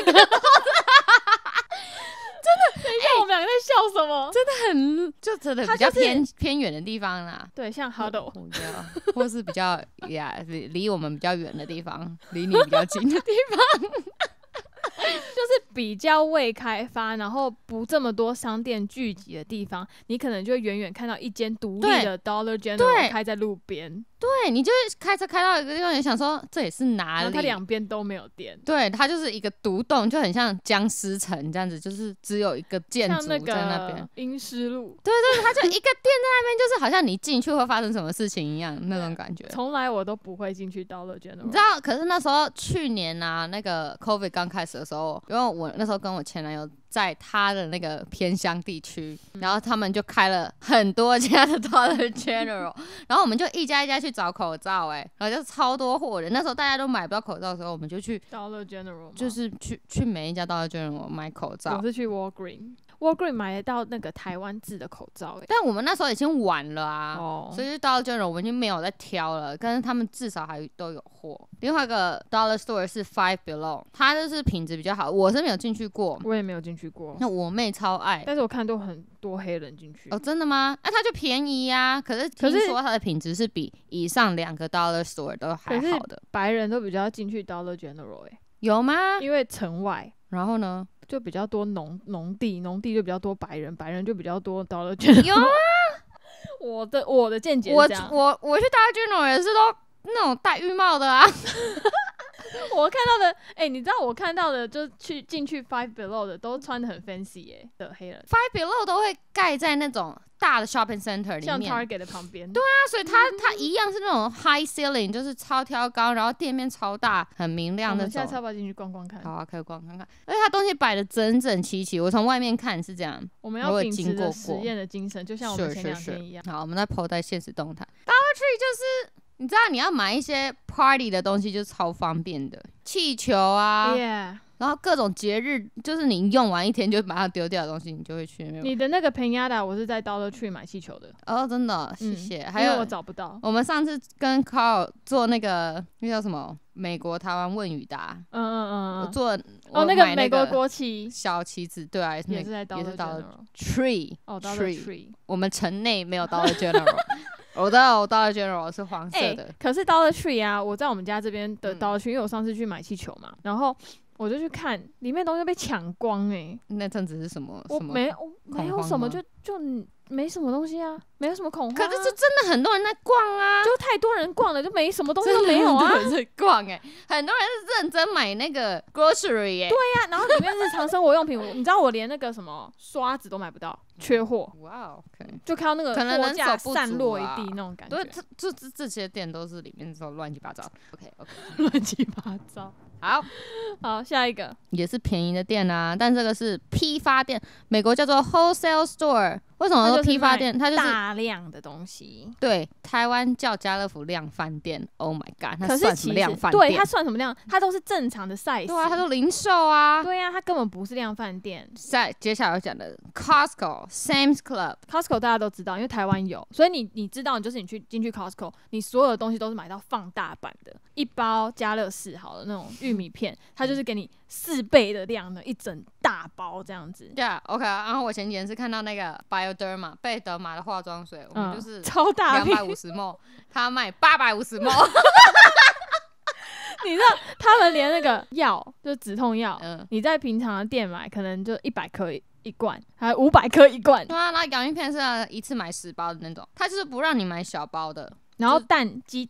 我们两个在笑什么？ 很就真的比较偏、偏远的地方啦。 对，像 Huddle， 比较或是比较呀离离我们比较远的地方，离你比较近的地方。 就是比较未开发，然后不这么多商店聚集的地方，你可能就会远远看到一间独立的 Dollar General 开在路边。 对，你就是开车开到一个地方，你想说这也是哪里？ 然后它两边都没有店。 对，它就是一个独栋，就很像僵尸城这样子，就是只有一个建筑在那边。 阴湿路， 对对，它就一个店在那边，就是好像你进去会发生什么事情一样那种感觉。 从来我都不会进去 Dollar General。 你知道，可是那时候去年啊，那个 COVID 刚开始的时候，因为我那时候跟我前男友在他的那个偏乡地区，然后他们就开了很多家的 Dollar General， 然后我们就一家一家去找口罩、欸，哎，然后就超多货的。那时候大家都买不到口罩的时候，我们就去 Dollar General， 就是去去每一家 Dollar General 买口罩。 我是去 Walgreen。Walgreen 买得到那个台湾制的口罩、欸， 但我们那时候已经晚了啊， 哦、 所以就 Dollar General 我们已经没有在挑了，但是他们至少还都有货。另外一个 Dollar Store 是 Five Below， 它就是品质比较好，我是没有进去过， 我也没有进去过。 那我妹超爱， 但是我看到很多黑人进去。 哦，真的吗？那、啊、它就便宜呀、啊，可是听说它的品质是比以上两个 Dollar Store 都还好的。 白人都比较进去 Dollar General， 哎、欸， 有吗？ 因为城外， 然后呢？ 就比较多农农地，农地就比较多白人，白人就比较多 Dollar General。 有啊， 我的我的见解是这样。 我我我去 Dollar General 也是都那种戴浴帽的啊。 我看到的，哎、欸，你知道我看到的，就去进去 Five Below 的，都穿的很 fancy 哎、欸、的黑人。 Five Below 都会盖在那种大的 shopping center 里面， 像 Target 的旁边。 对啊，所以它、嗯、它一样是那种 high ceiling， 就是超挑高，然后店面超大，很明亮那种。 我们下次要不要进去逛逛看？ 好啊，可以逛看看。而且它东西摆的整整齐齐，我从外面看是这样。 我们要秉持着实验的精神，就像我们前两天一样。 好，我们再 po 在现实动态。Dollar Tree 就是。你知道你要买一些 party 的东西就超方便的，气球啊， yeah. 然后各种节日，就是你用完一天就把它丢掉的东西，你就会去那边。 你的那个 Pinata 我是在 Dollar Tree 买气球的。 哦，真的，谢谢。 嗯、 还有我找不到。 我们上次跟 Carl 做那个那叫什么美国台湾问语答， 嗯嗯嗯， 我做哦那个美国国旗小旗子，对啊，也是在 Dollar Dollar Tree， 哦 Dollar Tree， 我们城内没有 Dollar General。我知道我 Dollar General 是黄色的、欸， 可是 Dollar Tree 啊，我在我们家这边的 Dollar Tree，、嗯、因为我上次去买气球嘛，然后我就去看里面东西被抢光哎、欸。 那阵子是什么？ 我没我没有什么，就就没什么东西啊，没有什么恐慌、啊。 可是是真的很多人在逛啊， 就太多人逛了，就没什么东西都没有啊。 很多人在逛哎、欸，很多人是认真买那个 grocery 耶、欸。 对呀、啊，然后里面日常生活用品，你知道我连那个什么刷子都买不到。缺货， 哇 ，OK， 就看到那个可能人手不足、啊、 散落一地那种感觉。 对，这这这些店都是里面都乱七八糟。OK OK， 乱七八糟。 好， 好，下一个也是便宜的店啊，但这个是批发店，美国叫做 wholesale store。为什么说批发店？它就是大量的东西。 对，台湾叫家乐福量贩店。Oh my god， 它算什么量贩店？ 对，它算什么量？它都是正常的 size。 对啊，它都零售啊。 对啊，它根本不是量贩店。 在接下来要讲的 Costco、Sam's Club。Costco 大家都知道，因为台湾有，所以你你知道，就是你去进去 Costco， 你所有的东西都是买到放大版的。一包家乐氏好了那种玉米片，它就是给你四倍的量的一整大包这样子。 对啊 ，OK。然后我前几天是看到那个 Bioderma 贝德玛的化妆水，我们就是超大两百五十 ml， 他卖八百五十 ml。 你知道他们连那个药，就止痛药， 嗯， 你在平常的店买，可能就一百颗一罐，还有五百颗一罐。 对啊，然后洋芋片是要一次买十包的那种，它就是不让你买小包的。 然后蛋、鸡蛋。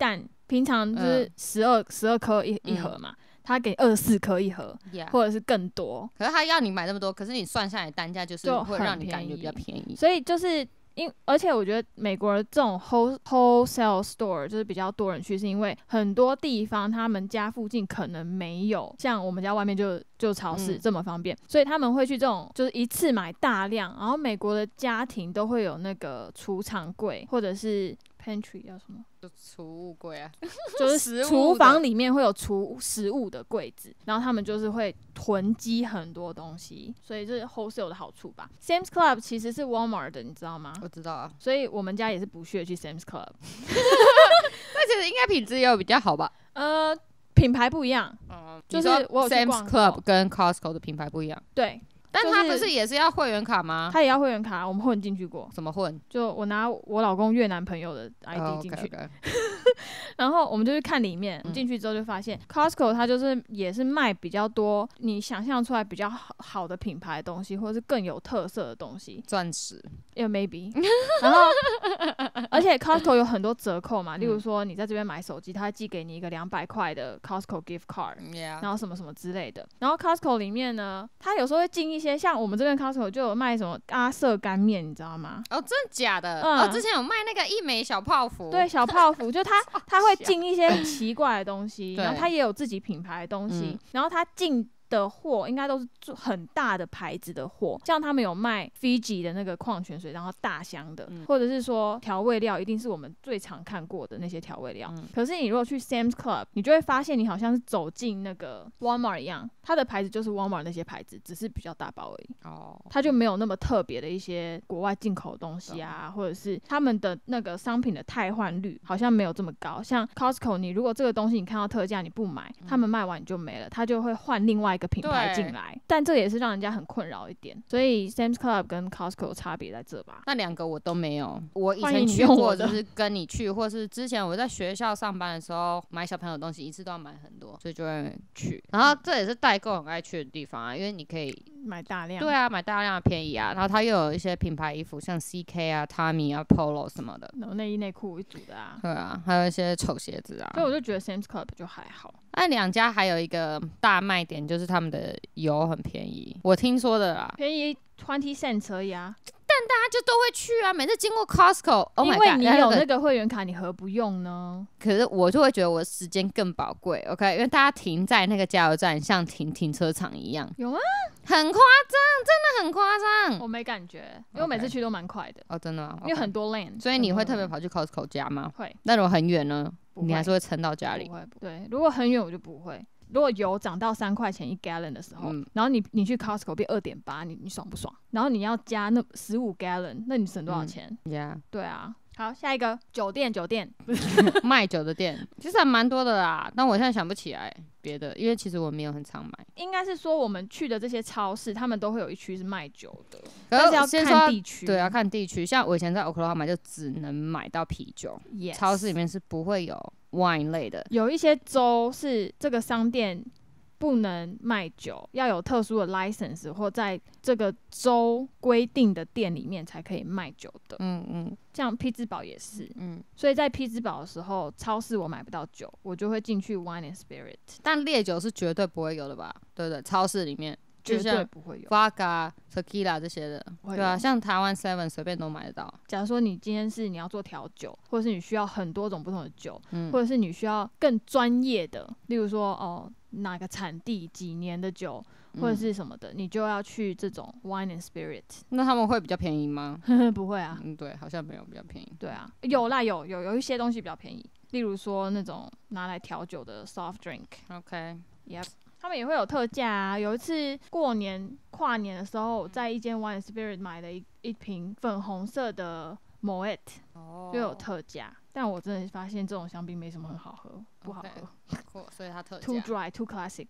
平常就是十二十二颗一一盒嘛，他给二十四颗一盒， Yeah. 或者是更多。 可是他要你买那么多，可是你算下来单价就是就会让你很便宜感觉比较便宜。 所以就是因，而且我觉得美国的这种 whole wholesale store 就是比较多人去，是因为很多地方他们家附近可能没有像我们家外面就就超市这么方便，嗯、所以他们会去这种就是一次买大量。然后美国的家庭都会有那个储藏柜或者是 pantry 叫什么？ 就储物柜啊， 就是厨房里面会有储食物的柜子，然后他们就是会囤积很多东西，所以这是 wholesale 的好处吧。Sam's Club 其实是 Walmart 的，你知道吗？ 我知道啊， 所以我们家也是不屑去 Sam's Club。 那其实应该品质也有比较好吧？ 呃，品牌不一样，嗯、就是我有去 Sam's Club 跟 Costco 的品牌不一样。 对。 但他不是也是要会员卡吗？ 他也要会员卡，我们混进去过。 怎么混？ 就我拿我老公越南朋友的 I D 进去， oh, okay, okay. 然后我们就去看里面。进、嗯、去之后就发现 Costco 它就是也是卖比较多你想象出来比较好好的品牌的东西，或者是更有特色的东西。 钻石 ，yeah maybe 。然后而且 Costco 有很多折扣嘛，例如说你在这边买手机，它会寄给你一个两百块的 Costco gift card，、yeah. 然后什么什么之类的。然后 Costco 里面呢，它有时候会进一些像我们这边 Costco 就有卖什么阿瑟干面，你知道吗？ 哦，真的假的？ 嗯、 哦，之前有卖那个一枚小泡芙， 对，小泡芙，就它它会进一些很奇怪的东西，然后它也有自己品牌的东西，嗯、然后它进的货应该都是很大的牌子的货，像他们有卖 Fiji 的那个矿泉水，然后大箱的，嗯、或者是说调味料，一定是我们最常看过的那些调味料。嗯、可是你如果去 Sam's Club， 你就会发现你好像是走进那个 Walmart 一样，它的牌子就是 Walmart 那些牌子，只是比较大包而已。哦，它就没有那么特别的一些国外进口的东西啊，嗯、或者是他们的那个商品的汰换率好像没有这么高。像 Costco， 你如果这个东西你看到特价你不买，嗯、他们卖完你就没了，他就会换另外一个品牌进来，但这也是让人家很困扰一点，所以 Sam's Club 跟 Costco 差别在这吧。 那两个我都没有，我以前去过就是跟你去，或是之前我在学校上班的时候买小朋友的东西，一次都要买很多，所以就会去。然后这也是代购很爱去的地方啊，因为你可以买大量， 对啊，买大量的便宜啊。然后它又有一些品牌衣服，像 C K 啊、Tommy 啊、Polo 什么的， 然后内衣内裤一组的啊， 对啊，还有一些丑鞋子啊。 所以我就觉得 Sam's Club 就还好。 那两家还有一个大卖点就是他们的油很便宜，我听说的啦， 便宜二十 cents 而已啊。 但大家就都会去啊，每次经过 Costco，oh my God， 因为你有那个会员卡，你何不用呢？ 可是我就会觉得我时间更宝贵 ，OK？ 因为大家停在那个加油站，像停停车场一样。 有吗？ 很夸张，真的很夸张。 我没感觉，因为我每次去都蛮快的。 哦，真的吗？ 因为很多 lane， 所以你会特别跑去 Costco 家吗？ 会。 那如果很远呢？你还是会撑到家里？ 不会，对。如果很远我就不会。如果油涨到三块钱一 gallon 的时候，嗯、然后你你去 Costco 变二点八，你你爽不爽？然后你要加那十五 gallon， 那你省多少钱？ 嗯 yeah. 对啊。好，下一个酒店，酒店卖酒的店其实还蛮多的啦，但我现在想不起来别的，因为其实我没有很常买。 应该是说我们去的这些超市，他们都会有一区是卖酒的，但是要看地区。 对，要看地区。像我以前在 Oklahoma 就只能买到啤酒， yes. 超市里面是不会有 wine 类的。 有一些州是这个商店不能卖酒，要有特殊的 license 或在这个州规定的店里面才可以卖酒的。嗯嗯，像匹兹堡也是。嗯，所以在匹兹堡的时候，超市我买不到酒，我就会进去 Wine and Spirit。 但烈酒是绝对不会有的吧？对不对？超市里面绝对不会有 Vodka、Tequila 这些的，对啊，像台湾 Seven 随便都买得到。 假如说你今天是你要做调酒，或者是你需要很多种不同的酒，嗯、或者是你需要更专业的，例如说哦。哪个产地几年的酒或者是什么的、嗯、你就要去这种 Wine and Spirit。 那他们会比较便宜吗？ 不会啊。 嗯，对，好像没有比较便宜。 对啊，有啦，有有有一些东西比较便宜，例如说那种拿来调酒的 soft drink。 OK， Yep， 他们也会有特价啊。有一次过年跨年的时候，在一间 Wine and Spirit 买了一一瓶粉红色的 Moet， 哦，就有特价。但我真的发现这种香槟没什么很好喝，不好喝。 Okay. 所以它特价。 Too dry, too classic。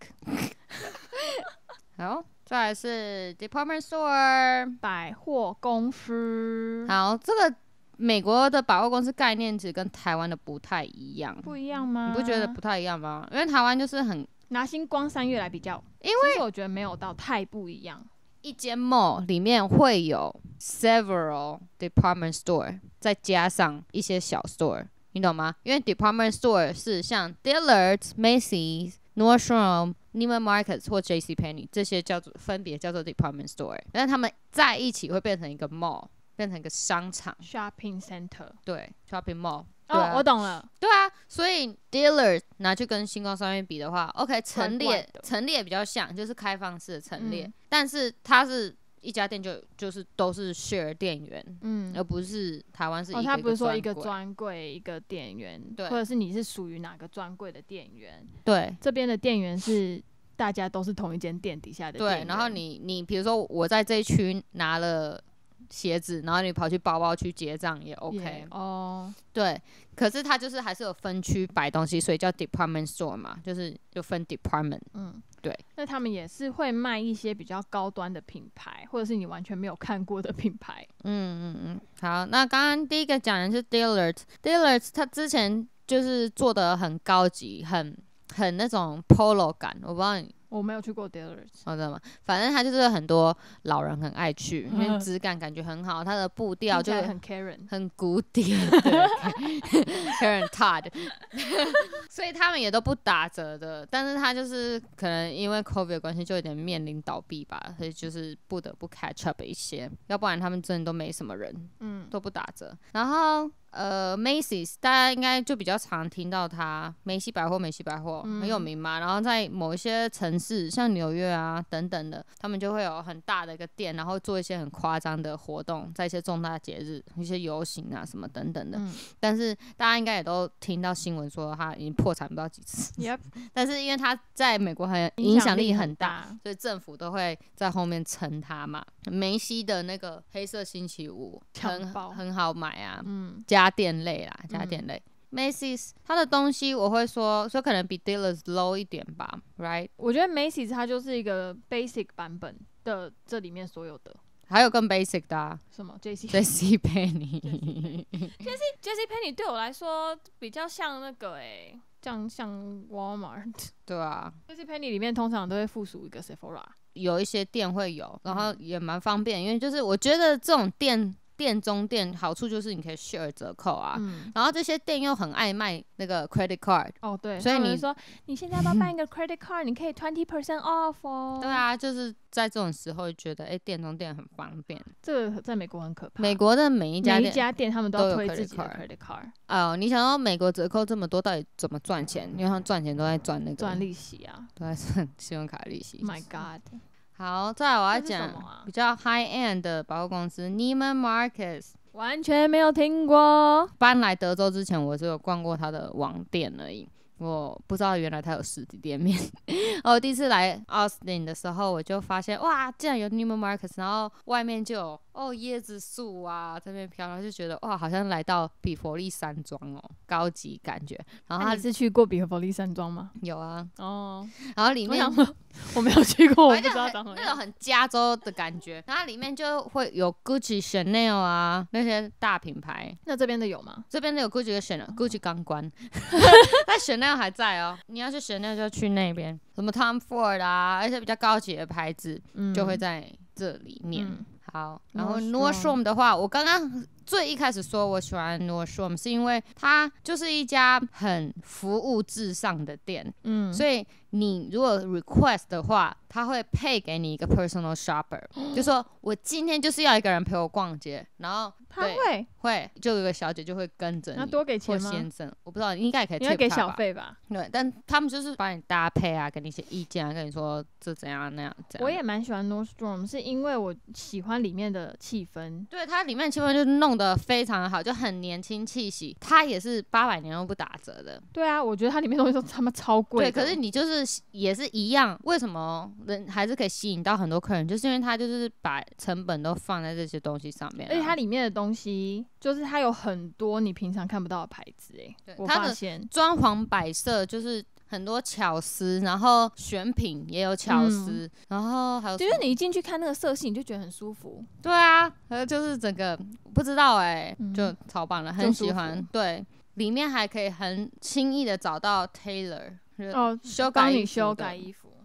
好，再来是 department store 百货公司。 好，这个美国的百货公司概念其实跟台湾的不太一样。 不一样吗？ 你不觉得不太一样吗？因为台湾就是很拿星光三月来比较， 因为其实我觉得没有到太不一样。 一间 mall 里面会有 several department store， 再加上一些小 store， 你懂吗？因为 department store 是像 Dillard's、Macy's、Nordstrom、Neiman Marcus 或 J C Penney 这些叫做分别叫做 department store， 但是他们在一起会变成一个 mall， 变成一个商场 shopping center， 对 shopping mall。 哦， 啊、 我懂了。 对啊，所以 Dillard's 拿去跟星光商业比的话 ，OK， 陈列陈列比较像，就是开放式的陈列，嗯、但是它是。一家店就就是都是 share 店员，嗯，而不是台湾是一个一个专柜。哦，他不是说一个专柜一个店员，对，或者是你是属于哪个专柜的店员， 对， 这边的店员是大家都是同一间店底下的店员。 对，然后你你比如说我在这一区拿了鞋子，然后你跑去包包区结账也 OK， yeah, 哦， 对，可是它就是还是有分区摆东西，所以叫 department store 嘛，就是有分 department， 嗯。对， 那他们也是会卖一些比较高端的品牌，或者是你完全没有看过的品牌。 嗯嗯嗯，好，那刚刚第一个讲的是 Dillard's，Dillard's 它之前就是做的很高级，很很那种 polo 感，我不知道你。 我没有去过 Dillard's， 哦，知道吗？反正它就是很多老人很爱去，因为质感感觉很好，它的步调就很 Karen， 很古典，对，Karen Todd， 所以他们也都不打折的。但是它就是可能因为 COVID 的关系，就有点面临倒闭吧，所以就是不得不 catch up 一些，要不然他们真的都没什么人，嗯，都不打折。然后。呃 ，Macy's 大家应该就比较常听到它，梅西百货，梅西百货、嗯、很有名嘛。然后在某一些城市，像纽约啊等等的，他们就会有很大的一个店，然后做一些很夸张的活动，在一些重大节日，一些游行啊什么等等的。嗯、但是大家应该也都听到新闻说它已经破产不知道几次。Yep. 但是因为它在美国很影响力很大，所以政府都会在后面撑它嘛。梅西的那个黑色星期五很很好买啊，嗯。家电类啦，家电类。嗯、Macy's 它的东西我会说，说可能比 Dillard's low 一点吧 ，right？ 我觉得 Macy's 它就是一个 basic 版本的这里面所有的， 还有更 basic 的、啊、 什么 J C J C Penney J C J C Penney 对我来说比较像那个哎、欸，像像 Walmart， 对啊 ，J C Penney 里面通常都会附属一个 Sephora， 有一些店会有，然后也蛮方便，因为就是我觉得这种店。店中店好处就是你可以 share 折扣啊、嗯，然后这些店又很爱卖那个 credit card 哦，对， 所以你说你现在要不要办一个 credit card， 你可以 twenty percent off 哦。 对啊，就是在这种时候觉得，哎、欸，店中店很方便。 这个在美国很可怕。 美国的每一家店， 每一家店他们都要推自己的 credit card。 哦，你想到美国折扣这么多，到底怎么赚钱？因为他们赚钱都在赚那个赚利息啊， 都在赚信用卡利息。 My God。 好，再来我要讲、啊、比较 high end 的百货公司 Neiman Marcus。 完全没有听过。 搬来德州之前，我只有逛过他的网店而已，我不知道原来他有实体店面。我第一次来 Austin 的时候，我就发现哇，竟然有 Neiman Marcus， 然后外面就有哦椰子树啊这边飘，然后就觉得哇，好像来到比佛利山庄哦，高级感觉。然后他、 啊、你是去过比佛利山庄吗？ 有啊。 哦。 然后里面我, 我没有去过，我不知道长什么样。 那种很加州的感觉，然后里面就会有 Gucci、Chanel 啊那些大品牌。 那这边的有吗？ 这边的有 Gucci 跟 Chanel，Gucci 刚关，但 Chanel 还在哦。你要去 Chanel 就去那边，什么 Tom Ford 啊，而且比较高级的牌子、嗯、就会在这里面。嗯、好，然后 Nordstrom 的话，我刚刚最一开始说我喜欢 Nordstrom 是因为它就是一家很服务至上的店，嗯，所以你如果 request 的话，他会配给你一个 personal shopper， 就说我今天就是要一个人陪我逛街，然后他会会就有个小姐就会跟着你， 那多给钱吗？ 或先生，我不知道，应该也可以 tip 他吧， 你要给小费吧？ 对，但他们就是帮你搭配啊，给你一些意见啊，跟你说这怎样那样这样。 我也蛮喜欢 Nordstrom， 是因为我喜欢里面的气氛， 对，它里面的气氛就弄得非常好，就很年轻气息。它也是八百年都不打折的。 对啊，我觉得它里面东西都他妈超贵的。 对，可是你就是也是一样，为什么人还是可以吸引到很多客人？就是因为它就是把成本都放在这些东西上面、啊， 而且它里面的东西就是它有很多你平常看不到的牌子、欸，哎，我发现装潢摆设就是很多巧思，然后选品也有巧思，嗯、然后还有就是你一进去看那个色系，你就觉得很舒服。 对啊，呃，就是整个不知道哎、欸嗯，就超棒了，很喜欢。对，里面还可以很轻易的找到 tailor。 哦， 修改你修改衣服，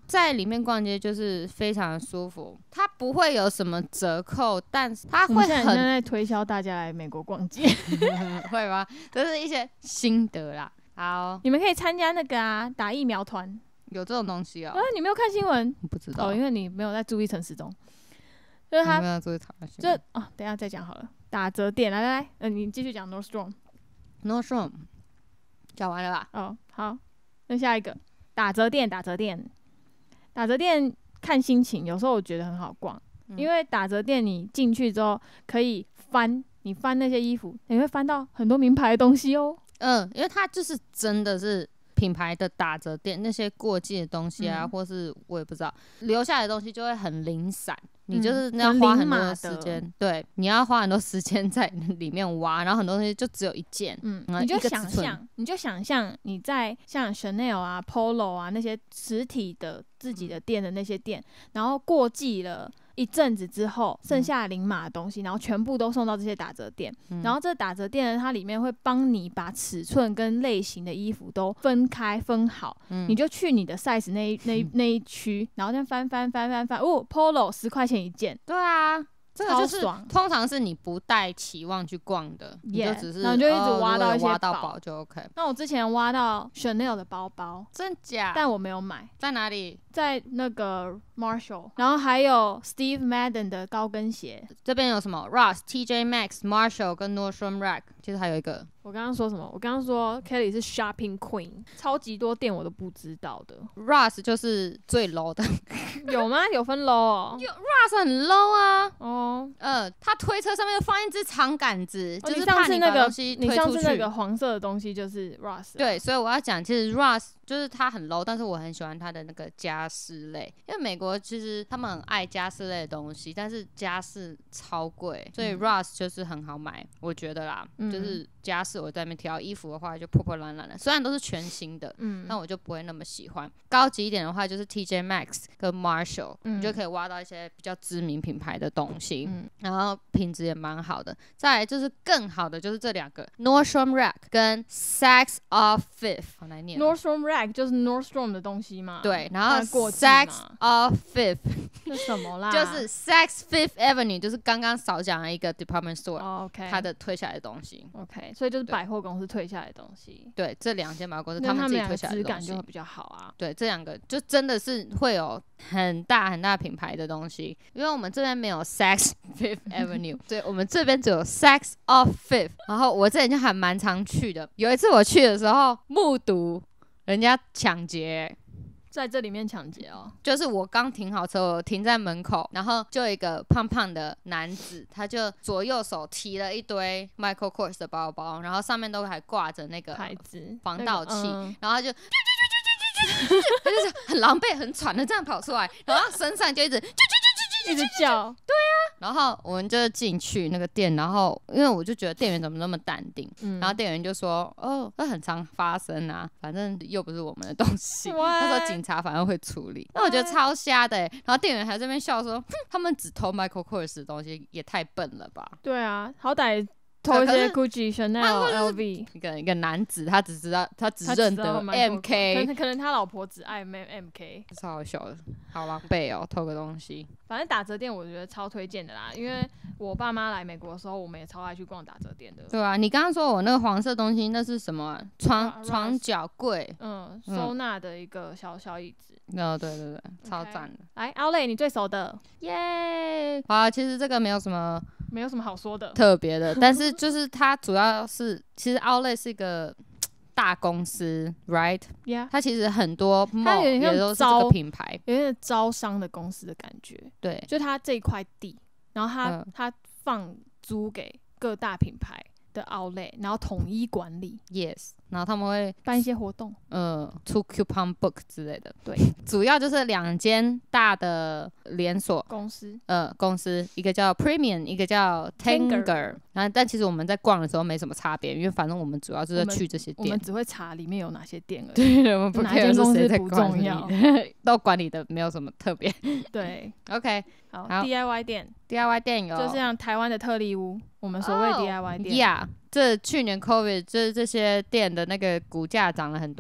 在里面逛街就是非常的舒服，它不会有什么折扣，但是它会我们现在很现在推销大家来美国逛街， 会吗？这是一些心得啦。好， 你们可以参加那个啊打疫苗团。 有这种东西哦、 啊，你没有看新闻？ 我不知道， 哦，因为你没有在注意陈时中，就是他我没有注意台湾新就闻。 哦，等一下再讲好了。打折店，来来来，嗯、呃，你继续讲 Nordstrom。 Nordstrom 讲完了吧？ 哦，好，那下一个打折店，打折店，打折店看心情，有时候我觉得很好逛， 嗯、 因为打折店你进去之后可以翻，你翻那些衣服，你会翻到很多名牌的东西哦。 嗯，因为它就是真的是品牌的打折店，那些过季的东西啊， 嗯、 或是我也不知道留下来的东西就会很零散。你就是嗯、 要花很多的时间，对，你要花很多时间在里面挖，然后很多东西就只有一件， 嗯， 嗯你就想象，你就想象你在像 Chanel 啊、Polo 啊那些实体的自己的店的那些店，然后过季了一阵子之后，剩下零码的东西，然后全部都送到这些打折店， 嗯、 然后这打折店呢，它里面会帮你把尺寸跟类型的衣服都分开分好， 嗯、 你就去你的 size 那一那一那一区，然后再翻翻翻翻翻，哦 ，Polo 十块钱一件， 对啊。这个就是爽通常是你不带期望去逛的， yeah, 你就只是然后就一直挖到一些哦、挖到宝宝就 OK。 那我之前挖到 Chanel 的包包， 真假？ 但我没有买， 在哪里？ 在那个 Marshall， 然后还有 Steve Madden 的高跟鞋。 这边有什么 Ross、T J Maxx、Marshall 跟 Nordstrom Rack， 其实还有一个。 我刚刚说什么？我刚刚说 Kelly 是 Shopping Queen， 超级多店我都不知道的。 Ross 就是最 low 的， 有吗？有分 low 哦。 Ross 很 low 啊。 哦， 呃，他推车上面放一只长杆子， 哦、 就是上次那个怕你把东西推出去。 你上次那个黄色的东西就是 Ross、啊。 对，所以我要讲，其实 Ross 就是他很 low， 但是我很喜欢他的那个家饰类，因为美国其实他们很爱家饰类的东西，但是家饰超贵，所以 Ross 就是很好买，我觉得啦， 嗯、 就是家饰我在那边挑，衣服的话就破破烂烂的，虽然都是全新的， 嗯， 但我就不会那么喜欢。高级一点的话就是 T J Maxx 跟 Marshall，、嗯、你就可以挖到一些比较知名品牌的东西，嗯、然后品质也蛮好的。再来就是更好的就是这两个 Nordstrom Rack 跟 Saks Off Fifth， 好难念、 喔。Nordstrom Rack 就是 Nordstrom 的东西嘛？ 对，然后 Saks Off Fifth 是什么啦？ 就是 Saks Fifth Avenue， 就是刚刚少讲了一个 department store，、oh, OK， 它的推下来的东西。 OK， 所以就是百货公司退下来的东西。 对，这两间百货公司他们自己推下来的质感东西， 就会比较好啊。 对，这两个就真的是会有很大很大品牌的东西，因为我们这边没有 Saks Fifth Avenue， 对，我们这边只有 Saks Off Fifth。然后我之前就还蛮常去的，有一次我去的时候，目睹人家抢劫。 在这里面抢劫哦， 就是我刚停好车，我停在门口，然后就有一个胖胖的男子，他就左右手提了一堆 Michael Kors 的包包，然后上面都还挂着那个牌子防盗器， 那個嗯、 然后他就他就是很狼狈、很喘的这样跑出来，然后身上就一直一直叫， 对啊，然后我们就进去那个店，然后因为我就觉得店员怎么那么淡定，嗯、然后店员就说：“哦，这很常发生啊，反正又不是我们的东西。”他说警察反而会处理，那我觉得超瞎的、欸。然后店员还在那边笑说：“哼，他们只偷 Michael Kors 的东西，也太笨了吧？” 对啊，好歹偷一些 Gucci、Chanel、L V。 一个一个男子，他只知道他只认得 M K， 可能可能他老婆只爱 M K， 超好笑的，好狼狈哦，偷个东西。 反正打折店我觉得超推荐的啦，因为我爸妈来美国的时候，我们也超爱去逛打折店的。 对啊，你刚刚说我那个黄色东西，那是什么？床床脚柜， 嗯，收纳的一个小小椅子。 哦，对对对，超赞的。 来 ，Outlet 你最熟的， 耶！好啊，其实这个没有什么， 没有什么好说的， 特别的，但是就是它主要是，其实 Outlet 是一个大公司 ，right？ Yeah， 它其实很多 mall 也都是这个品牌， 有点招商的公司的感觉。 对， 就它这一块地，然后它、嗯、它放租给各大品牌的 Outlet， 然后统一管理。 Yes， 然后他们会办一些活动， 呃，出 coupon book 之类的。 对， 主要就是两间大的连锁公司， 呃，公司一个叫 Premium， 一个叫 Tanger。然后，但其实我们在逛的时候没什么差别，因为反正我们主要就是在去这些店， 我们只会查里面有哪些店而已。 对，我们不 care 是谁在管理， 不重要， 都管理的没有什么特别。 对 ，OK， 好, 好 ，D I Y 店 ，D I Y 店有， 就像台湾的特力屋，我们所谓 D I Y 店。 Yeah， 这去年 COVID， 这这些店的那个股价涨了很多。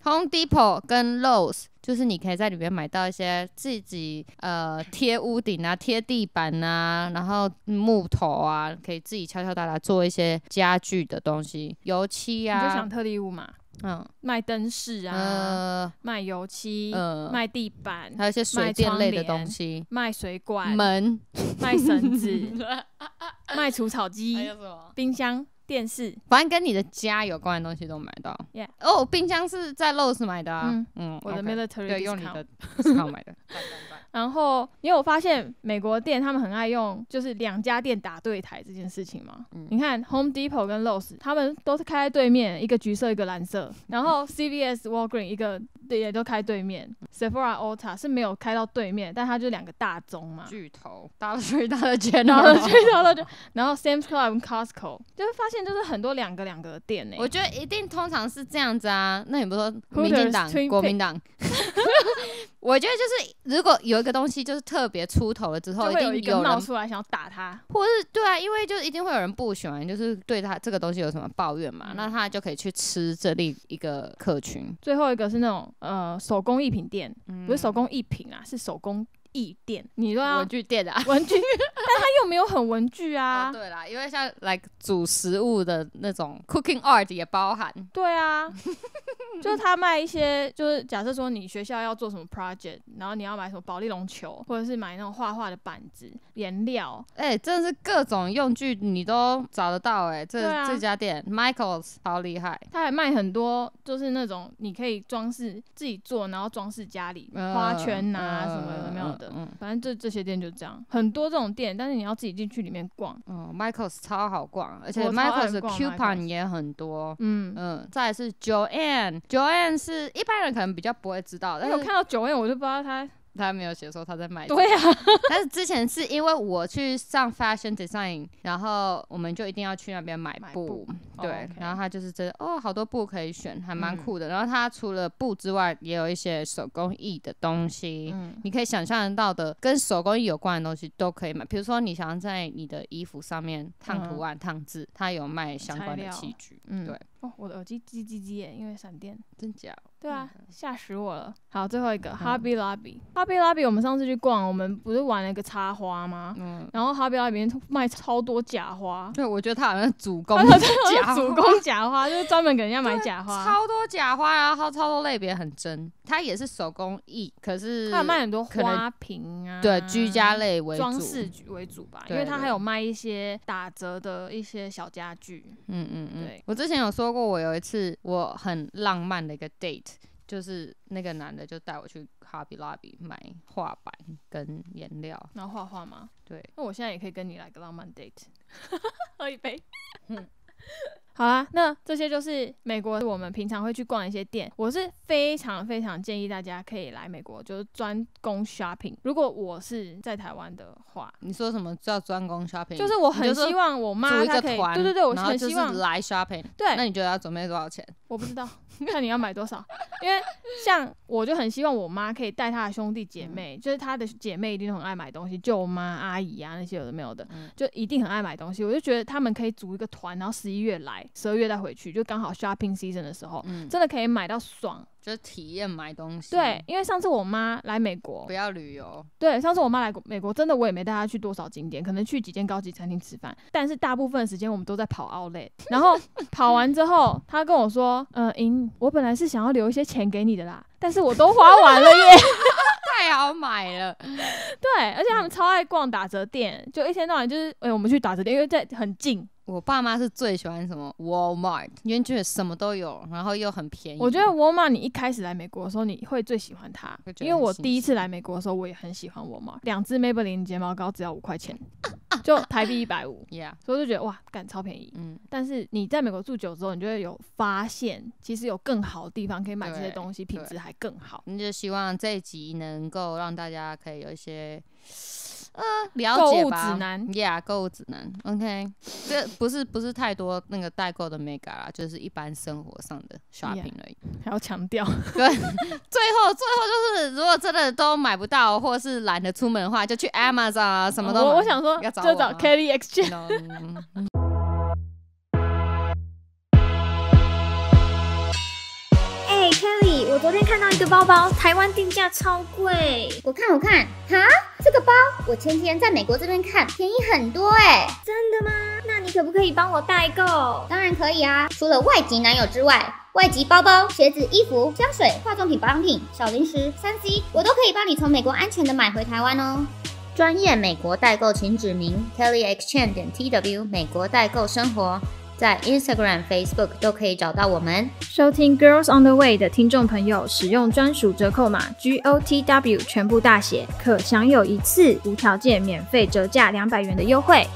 Home Depot 跟 Lowe's 就是你可以在里面买到一些自己呃贴屋顶啊、贴地板啊，然后木头啊，可以自己敲敲打打做一些家具的东西，油漆啊。 你就想特力屋嘛。 嗯， 卖灯饰啊，呃、卖油漆，呃、卖地板， 还有一些水电类的东西， 卖水管、 门、 卖绳子、卖除草机， 还有什么？ 冰箱、电视， 反正跟你的家有关的东西都买到。 Yeah. 哦，冰箱是在 Lowe's 买的啊。 嗯嗯，我的 military 对，用你的 discount 买的。 然后你有发现美国店他们很爱用就是两家店打对台这件事情吗？嗯、你看 Home Depot 跟 Lowe's 他们都是开在对面，一个橘色一个蓝色，然后 C V S、Walgreens 一个也都开对面 ，Sephora、Ulta 是没有开到对面，但它就两个大宗嘛， 巨头，大的最大的钱， 然后巨头的就，然后 Sam's Club 跟 Costco 就会发现就是很多两个两个的店呢、欸。 我觉得一定通常是这样子啊，那你不说民进党、国民党？我觉得就是如果有一个东西就是特别出头了之后， 就会有一个一定有人冒出来想要打他， 或是对啊，因为就一定会有人不喜欢，就是对他这个东西有什么抱怨嘛， 嗯、 那他就可以去吃这里一个客群。 最后一个是那种呃手工艺品店，嗯、不是手工艺品啊，是手工艺店，你说要文具店啊， 文具，但它又没有很文具啊。 哦、对啦，因为像 like 煮食物的那种 cooking art 也包含。 对啊，就是他卖一些，就是假设说你学校要做什么 project， 然后你要买什么保丽龙球，或者是买那种画画的板子、颜料， 哎、欸，真的是各种用具你都找得到哎、欸。这、 啊、 这家店 Michaels 超厉害， 他还卖很多，就是那种你可以装饰自己做，然后装饰家里、呃、花圈啊、呃、什么有没有的。嗯，反正这这些店就这样，很多这种店，但是你要自己进去里面逛。 嗯 ，Michaels 超好逛，而且 Michaels 的 coupon 也很多。嗯嗯，再来是 Joanne，Joanne 是一般人可能比较不会知道，但是我看到 Joanne 我就不知道他。 他没有写说他在卖、這個， 对啊， 但是之前是因为我去上 fashion design， 然后我们就一定要去那边买布，布对，哦 okay、然后他就是真的哦，好多布可以选，还蛮酷的。嗯、然后他除了布之外，也有一些手工艺的东西，嗯、你可以想象得到的跟手工艺有关的东西都可以买。比如说你想要在你的衣服上面烫图案、烫、嗯、字，他有卖相关的器具，嗯，对。 哦，我的耳机叽叽叽耶，因为闪电。 真假？ 对啊，吓、嗯、死我了。好，最后一个、嗯、Hobby Lobby。Hobby Lobby， 我们上次去逛，我们不是玩了一个插花吗？嗯。然后 Hobby Lobby 里面卖超多假花。 对，我觉得他好像主攻假花， 主攻假花就是专门给人家买假花。 超多假花，然后超多类别很真。它也是手工艺，可是它有卖很多花瓶啊， 对，居家类为主， 装饰为主吧。因为它还有卖一些打折的一些小家具。 嗯嗯嗯。对，我之前有说过，我有一次我很浪漫的一个 date， 就是那个男的就带我去 Hobby Lobby 买画板跟颜料， 然后画画吗？ 对。 那我现在也可以跟你来个浪漫 date， 喝一杯。好啦，那这些就是美国我们平常会去逛的一些店。我是非常非常建议大家可以来美国，就是专攻 shopping。如果我是在台湾的话， 你说什么叫专攻 shopping？ 就是我很希望我妈她可以，对对对，我很希望来 shopping。 对， 那你觉得要准备多少钱？ 我不知道，看你要买多少。因为像我就很希望我妈可以带她的兄弟姐妹，嗯、就是她的姐妹一定很爱买东西，舅妈、阿姨啊那些有的没有的，嗯、就一定很爱买东西。我就觉得他们可以组一个团，然后十一月来。十二月再回去，就刚好 shopping season 的时候，嗯、真的可以买到爽， 就是体验买东西。 对，因为上次我妈来美国， 不要旅游。 对，上次我妈来美国，真的我也没带她去多少景点，可能去几间高级餐厅吃饭，但是大部分的时间我们都在跑 outlet。然后跑完之后，她跟我说：“呃，莹，我本来是想要留一些钱给你的啦，但是我都花完了耶。” 太好买了。 对，而且他们超爱逛打折店，就一天到晚就是，哎、欸，我们去打折店，因为在很近。 我爸妈是最喜欢什么 Walmart， 因为觉得什么都有，然后又很便宜。 我觉得 Walmart 你一开始来美国的时候，你会最喜欢它，因为我第一次来美国的时候，我也很喜欢 Walmart。两支 Maybelline 睫毛膏只要五块钱，就台币一百五，所以我就觉得哇，干超便宜。嗯，但是你在美国住久之后，你就会有发现，其实有更好的地方可以买这些东西，品质还更好。 你就希望这一集能够让大家可以有一些。呃，了解吧。购物指南 ，Yeah， 购物指南 ，OK， 这不是不是太多那个代购的 mega 啦，就是一般生活上的 shopping 而已。 还要强调， 对，最后最后就是，如果真的都买不到，或是懒得出门的话，就去 Amazon 啊，什么都买。 我我想说，就找 Kelly Exchange。 哎 ，Kelly。 昨天看到一个包包，台湾定价超贵。 我看我看，哈，这个包我前几天在美国这边看，便宜很多哎。 真的吗？那你可不可以帮我代购？ 当然可以啊，除了外籍男友之外，外籍包包、鞋子、衣服、香水、化妆品、保养品、小零食、三 C， 我都可以帮你从美国安全的买回台湾哦。专业美国代购，请指明 kelly exchange 点 t w 美国代购生活，在 Instagram、Facebook 都可以找到我们。 收听 Girls on the Way 的听众朋友，使用专属折扣码 G O T W 全部大写，可享有一次无条件免费折价两百元的优惠。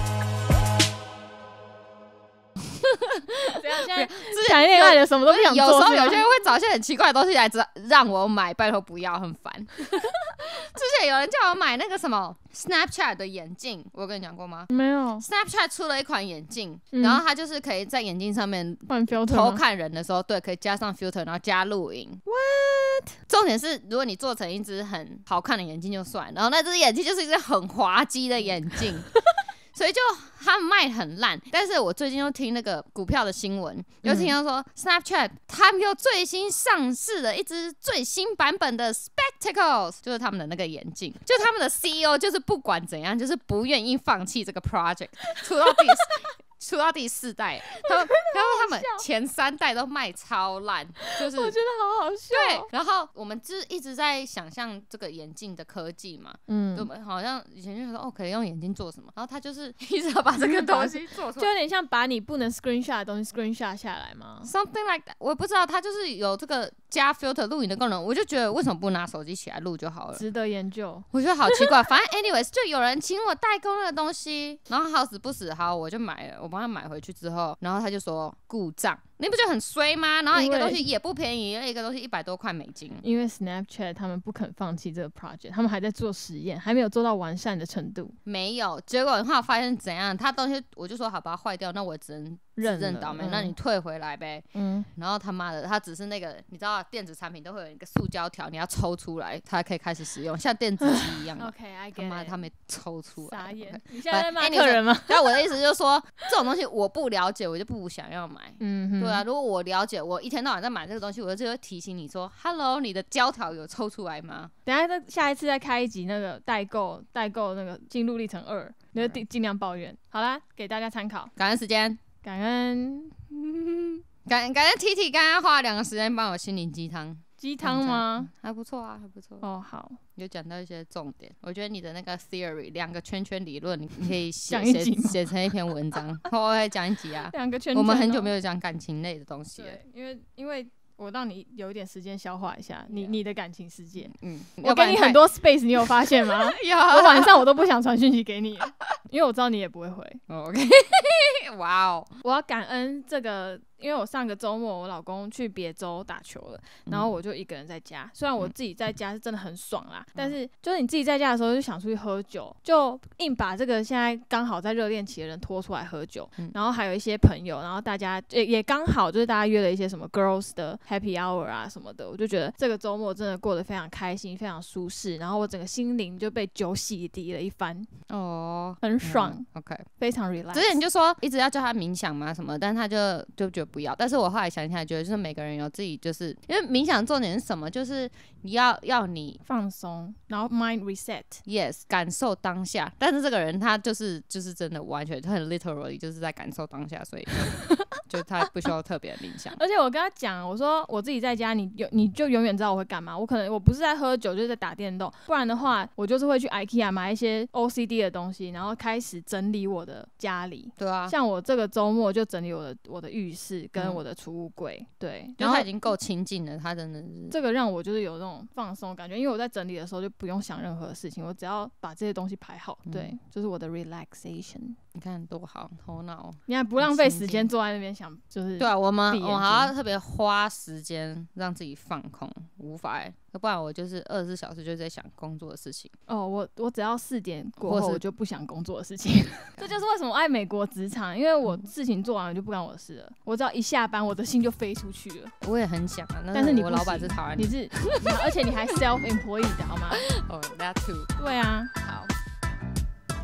怎样？现在谈恋爱的什么都不想做， 有时候有些人会找一些很奇怪的东西来让我买，拜托不要，很烦。之前有人叫我买那个什么 Snapchat 的眼镜，我有跟你讲过吗？ 没有。 Snapchat 出了一款眼镜， 嗯、 然后它就是可以在眼镜上面偷看人的时候，对，可以加上 filter， 然后加录影。 What？ 重点是，如果你做成一只很好看的眼镜就算，然后那只眼镜就是一只很滑稽的眼镜。所以就他们卖很烂，但是我最近又听那个股票的新闻，又听到说、嗯、Snapchat 他们又最新上市了一支最新版本的 Spectacles， 就是他们的那个眼镜，就他们的 C E O 就是不管怎样，就是不愿意放弃这个 project， 出到第出到第四代，他们然后他们前三代都卖超烂，就是我觉得好好笑。 对，然后我们就是一直在想象这个眼镜的科技嘛，嗯，我们好像以前就说哦，可以用眼镜做什么，然后他就是一直要把这个东西做出来， 就有点像把你不能 screenshot 的东西 screenshot 下来吗 ？Something like that， 我也不知道，他就是有这个加 filter 录影的功能，我就觉得为什么不拿手机起来录就好了？ 值得研究。 我觉得好奇怪，反正 anyways 就有人请我代购那个东西，然后好死不死，好我就买了，我帮他买回去之后，然后他就说故障。你不觉得很衰吗？然后一个东西也不便宜，一个东西一百多块美金。 因为 Snapchat 他们不肯放弃这个 project， 他们还在做实验，还没有做到完善的程度。 没有，结果后来发现怎样？他东西我就说好吧，坏掉，那我只能自认倒霉，嗯、那你退回来呗。嗯。然后他妈的，他只是那个你知道，电子产品都会有一个塑胶条，你要抽出来，它可以开始使用，像电子机一样。 OK，I get it。 他妈的，他没抽出来。 傻眼！ Okay. 你现在在骂客人吗？ 然后我的意思就是说，这种东西我不了解，我就不想要买。嗯，对啊，如果我了解。我一天到晚在买这个东西，我就会提醒你说 ：“Hello， 你的胶条有抽出来吗？” 等一下，下一次再开一集那个代购，代购那个心路历程二，你就尽量抱怨。好啦，给大家参考。 感恩时间， 感恩， 感感恩 T T 刚刚花了两个时间帮我心灵鸡汤。 鸡汤吗？ 还不错啊，还不错。 哦，好， 有讲到一些重点。我觉得你的那个 theory 两个圈圈理论，你可以写写写成一篇文章。我会讲一集啊。 两个圈圈、哦。 我们很久没有讲感情类的东西了。 对，因为因为我让你有一点时间消化一下你、yeah. 你的感情世界。嗯，我给你很多 space， 你有发现吗？有。我晚上我都不想传讯息给你，因为我知道你也不会回。 OK， 哇哦！ 我要感恩这个。因为我上个周末我老公去别州打球了，然后我就一个人在家。虽然我自己在家是真的很爽啦，嗯、但是就是你自己在家的时候就想出去喝酒，就硬把这个现在刚好在热恋期的人拖出来喝酒。嗯、然后还有一些朋友，然后大家也也刚好就是大家约了一些什么 girls 的 happy hour 啊什么的，我就觉得这个周末真的过得非常开心，非常舒适。然后我整个心灵就被酒洗涤了一番，哦，很爽。嗯、 OK， 非常 relax。 之前你就说一直要叫他冥想嘛什么，但他就就觉得不要。但是我后来想起来，觉得就是每个人有自己，就是因为冥想重点是什么？就是你要要你放松，然后 mind reset，yes， 感受当下。但是这个人他就是就是真的完全他很 literally 就是在感受当下，所以就, 就他不需要特别冥想。 而且我跟他讲，我说我自己在家，你有你就永远知道我会干嘛。我可能我不是在喝酒，就是在打电动，不然的话，我就是会去 IKEA 买一些 O C D 的东西，然后开始整理我的家里。 对啊， 像我这个周末就整理我的我的浴室跟我的储物柜，对， 然后他已经够清静了，他真的是这个让我就是有那种放松感觉，因为我在整理的时候就不用想任何事情，我只要把这些东西排好，嗯、对，就是我的 relaxation。 你看多好，头脑， 你还不浪费时间坐在那边想，就是对啊，我们我还要特别花时间让自己放空，无法哎、欸，要不然我就是二十四小时就在想工作的事情。 哦，我我只要四点过后我就不想工作的事情，这就是为什么我爱美国职场，因为我事情做完了就不干我的事了，我只要一下班，我的心就飞出去了。 我也很想啊， 但是你我老板是台湾人， 你是，而且你还 self employed 的好吗？ 哦、oh, ，that too。 对啊， 好。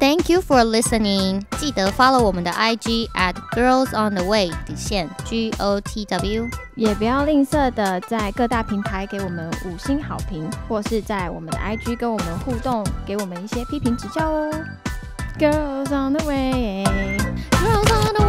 Thank you for listening. 记得 follow 我们的 I G at girls on the way 底线 G O T W。 也不要吝啬的在各大平台给我们五星好评，或是在我们的 I G 跟我们互动，给我们一些批评指教哦。Girls on the way. Girls on the way.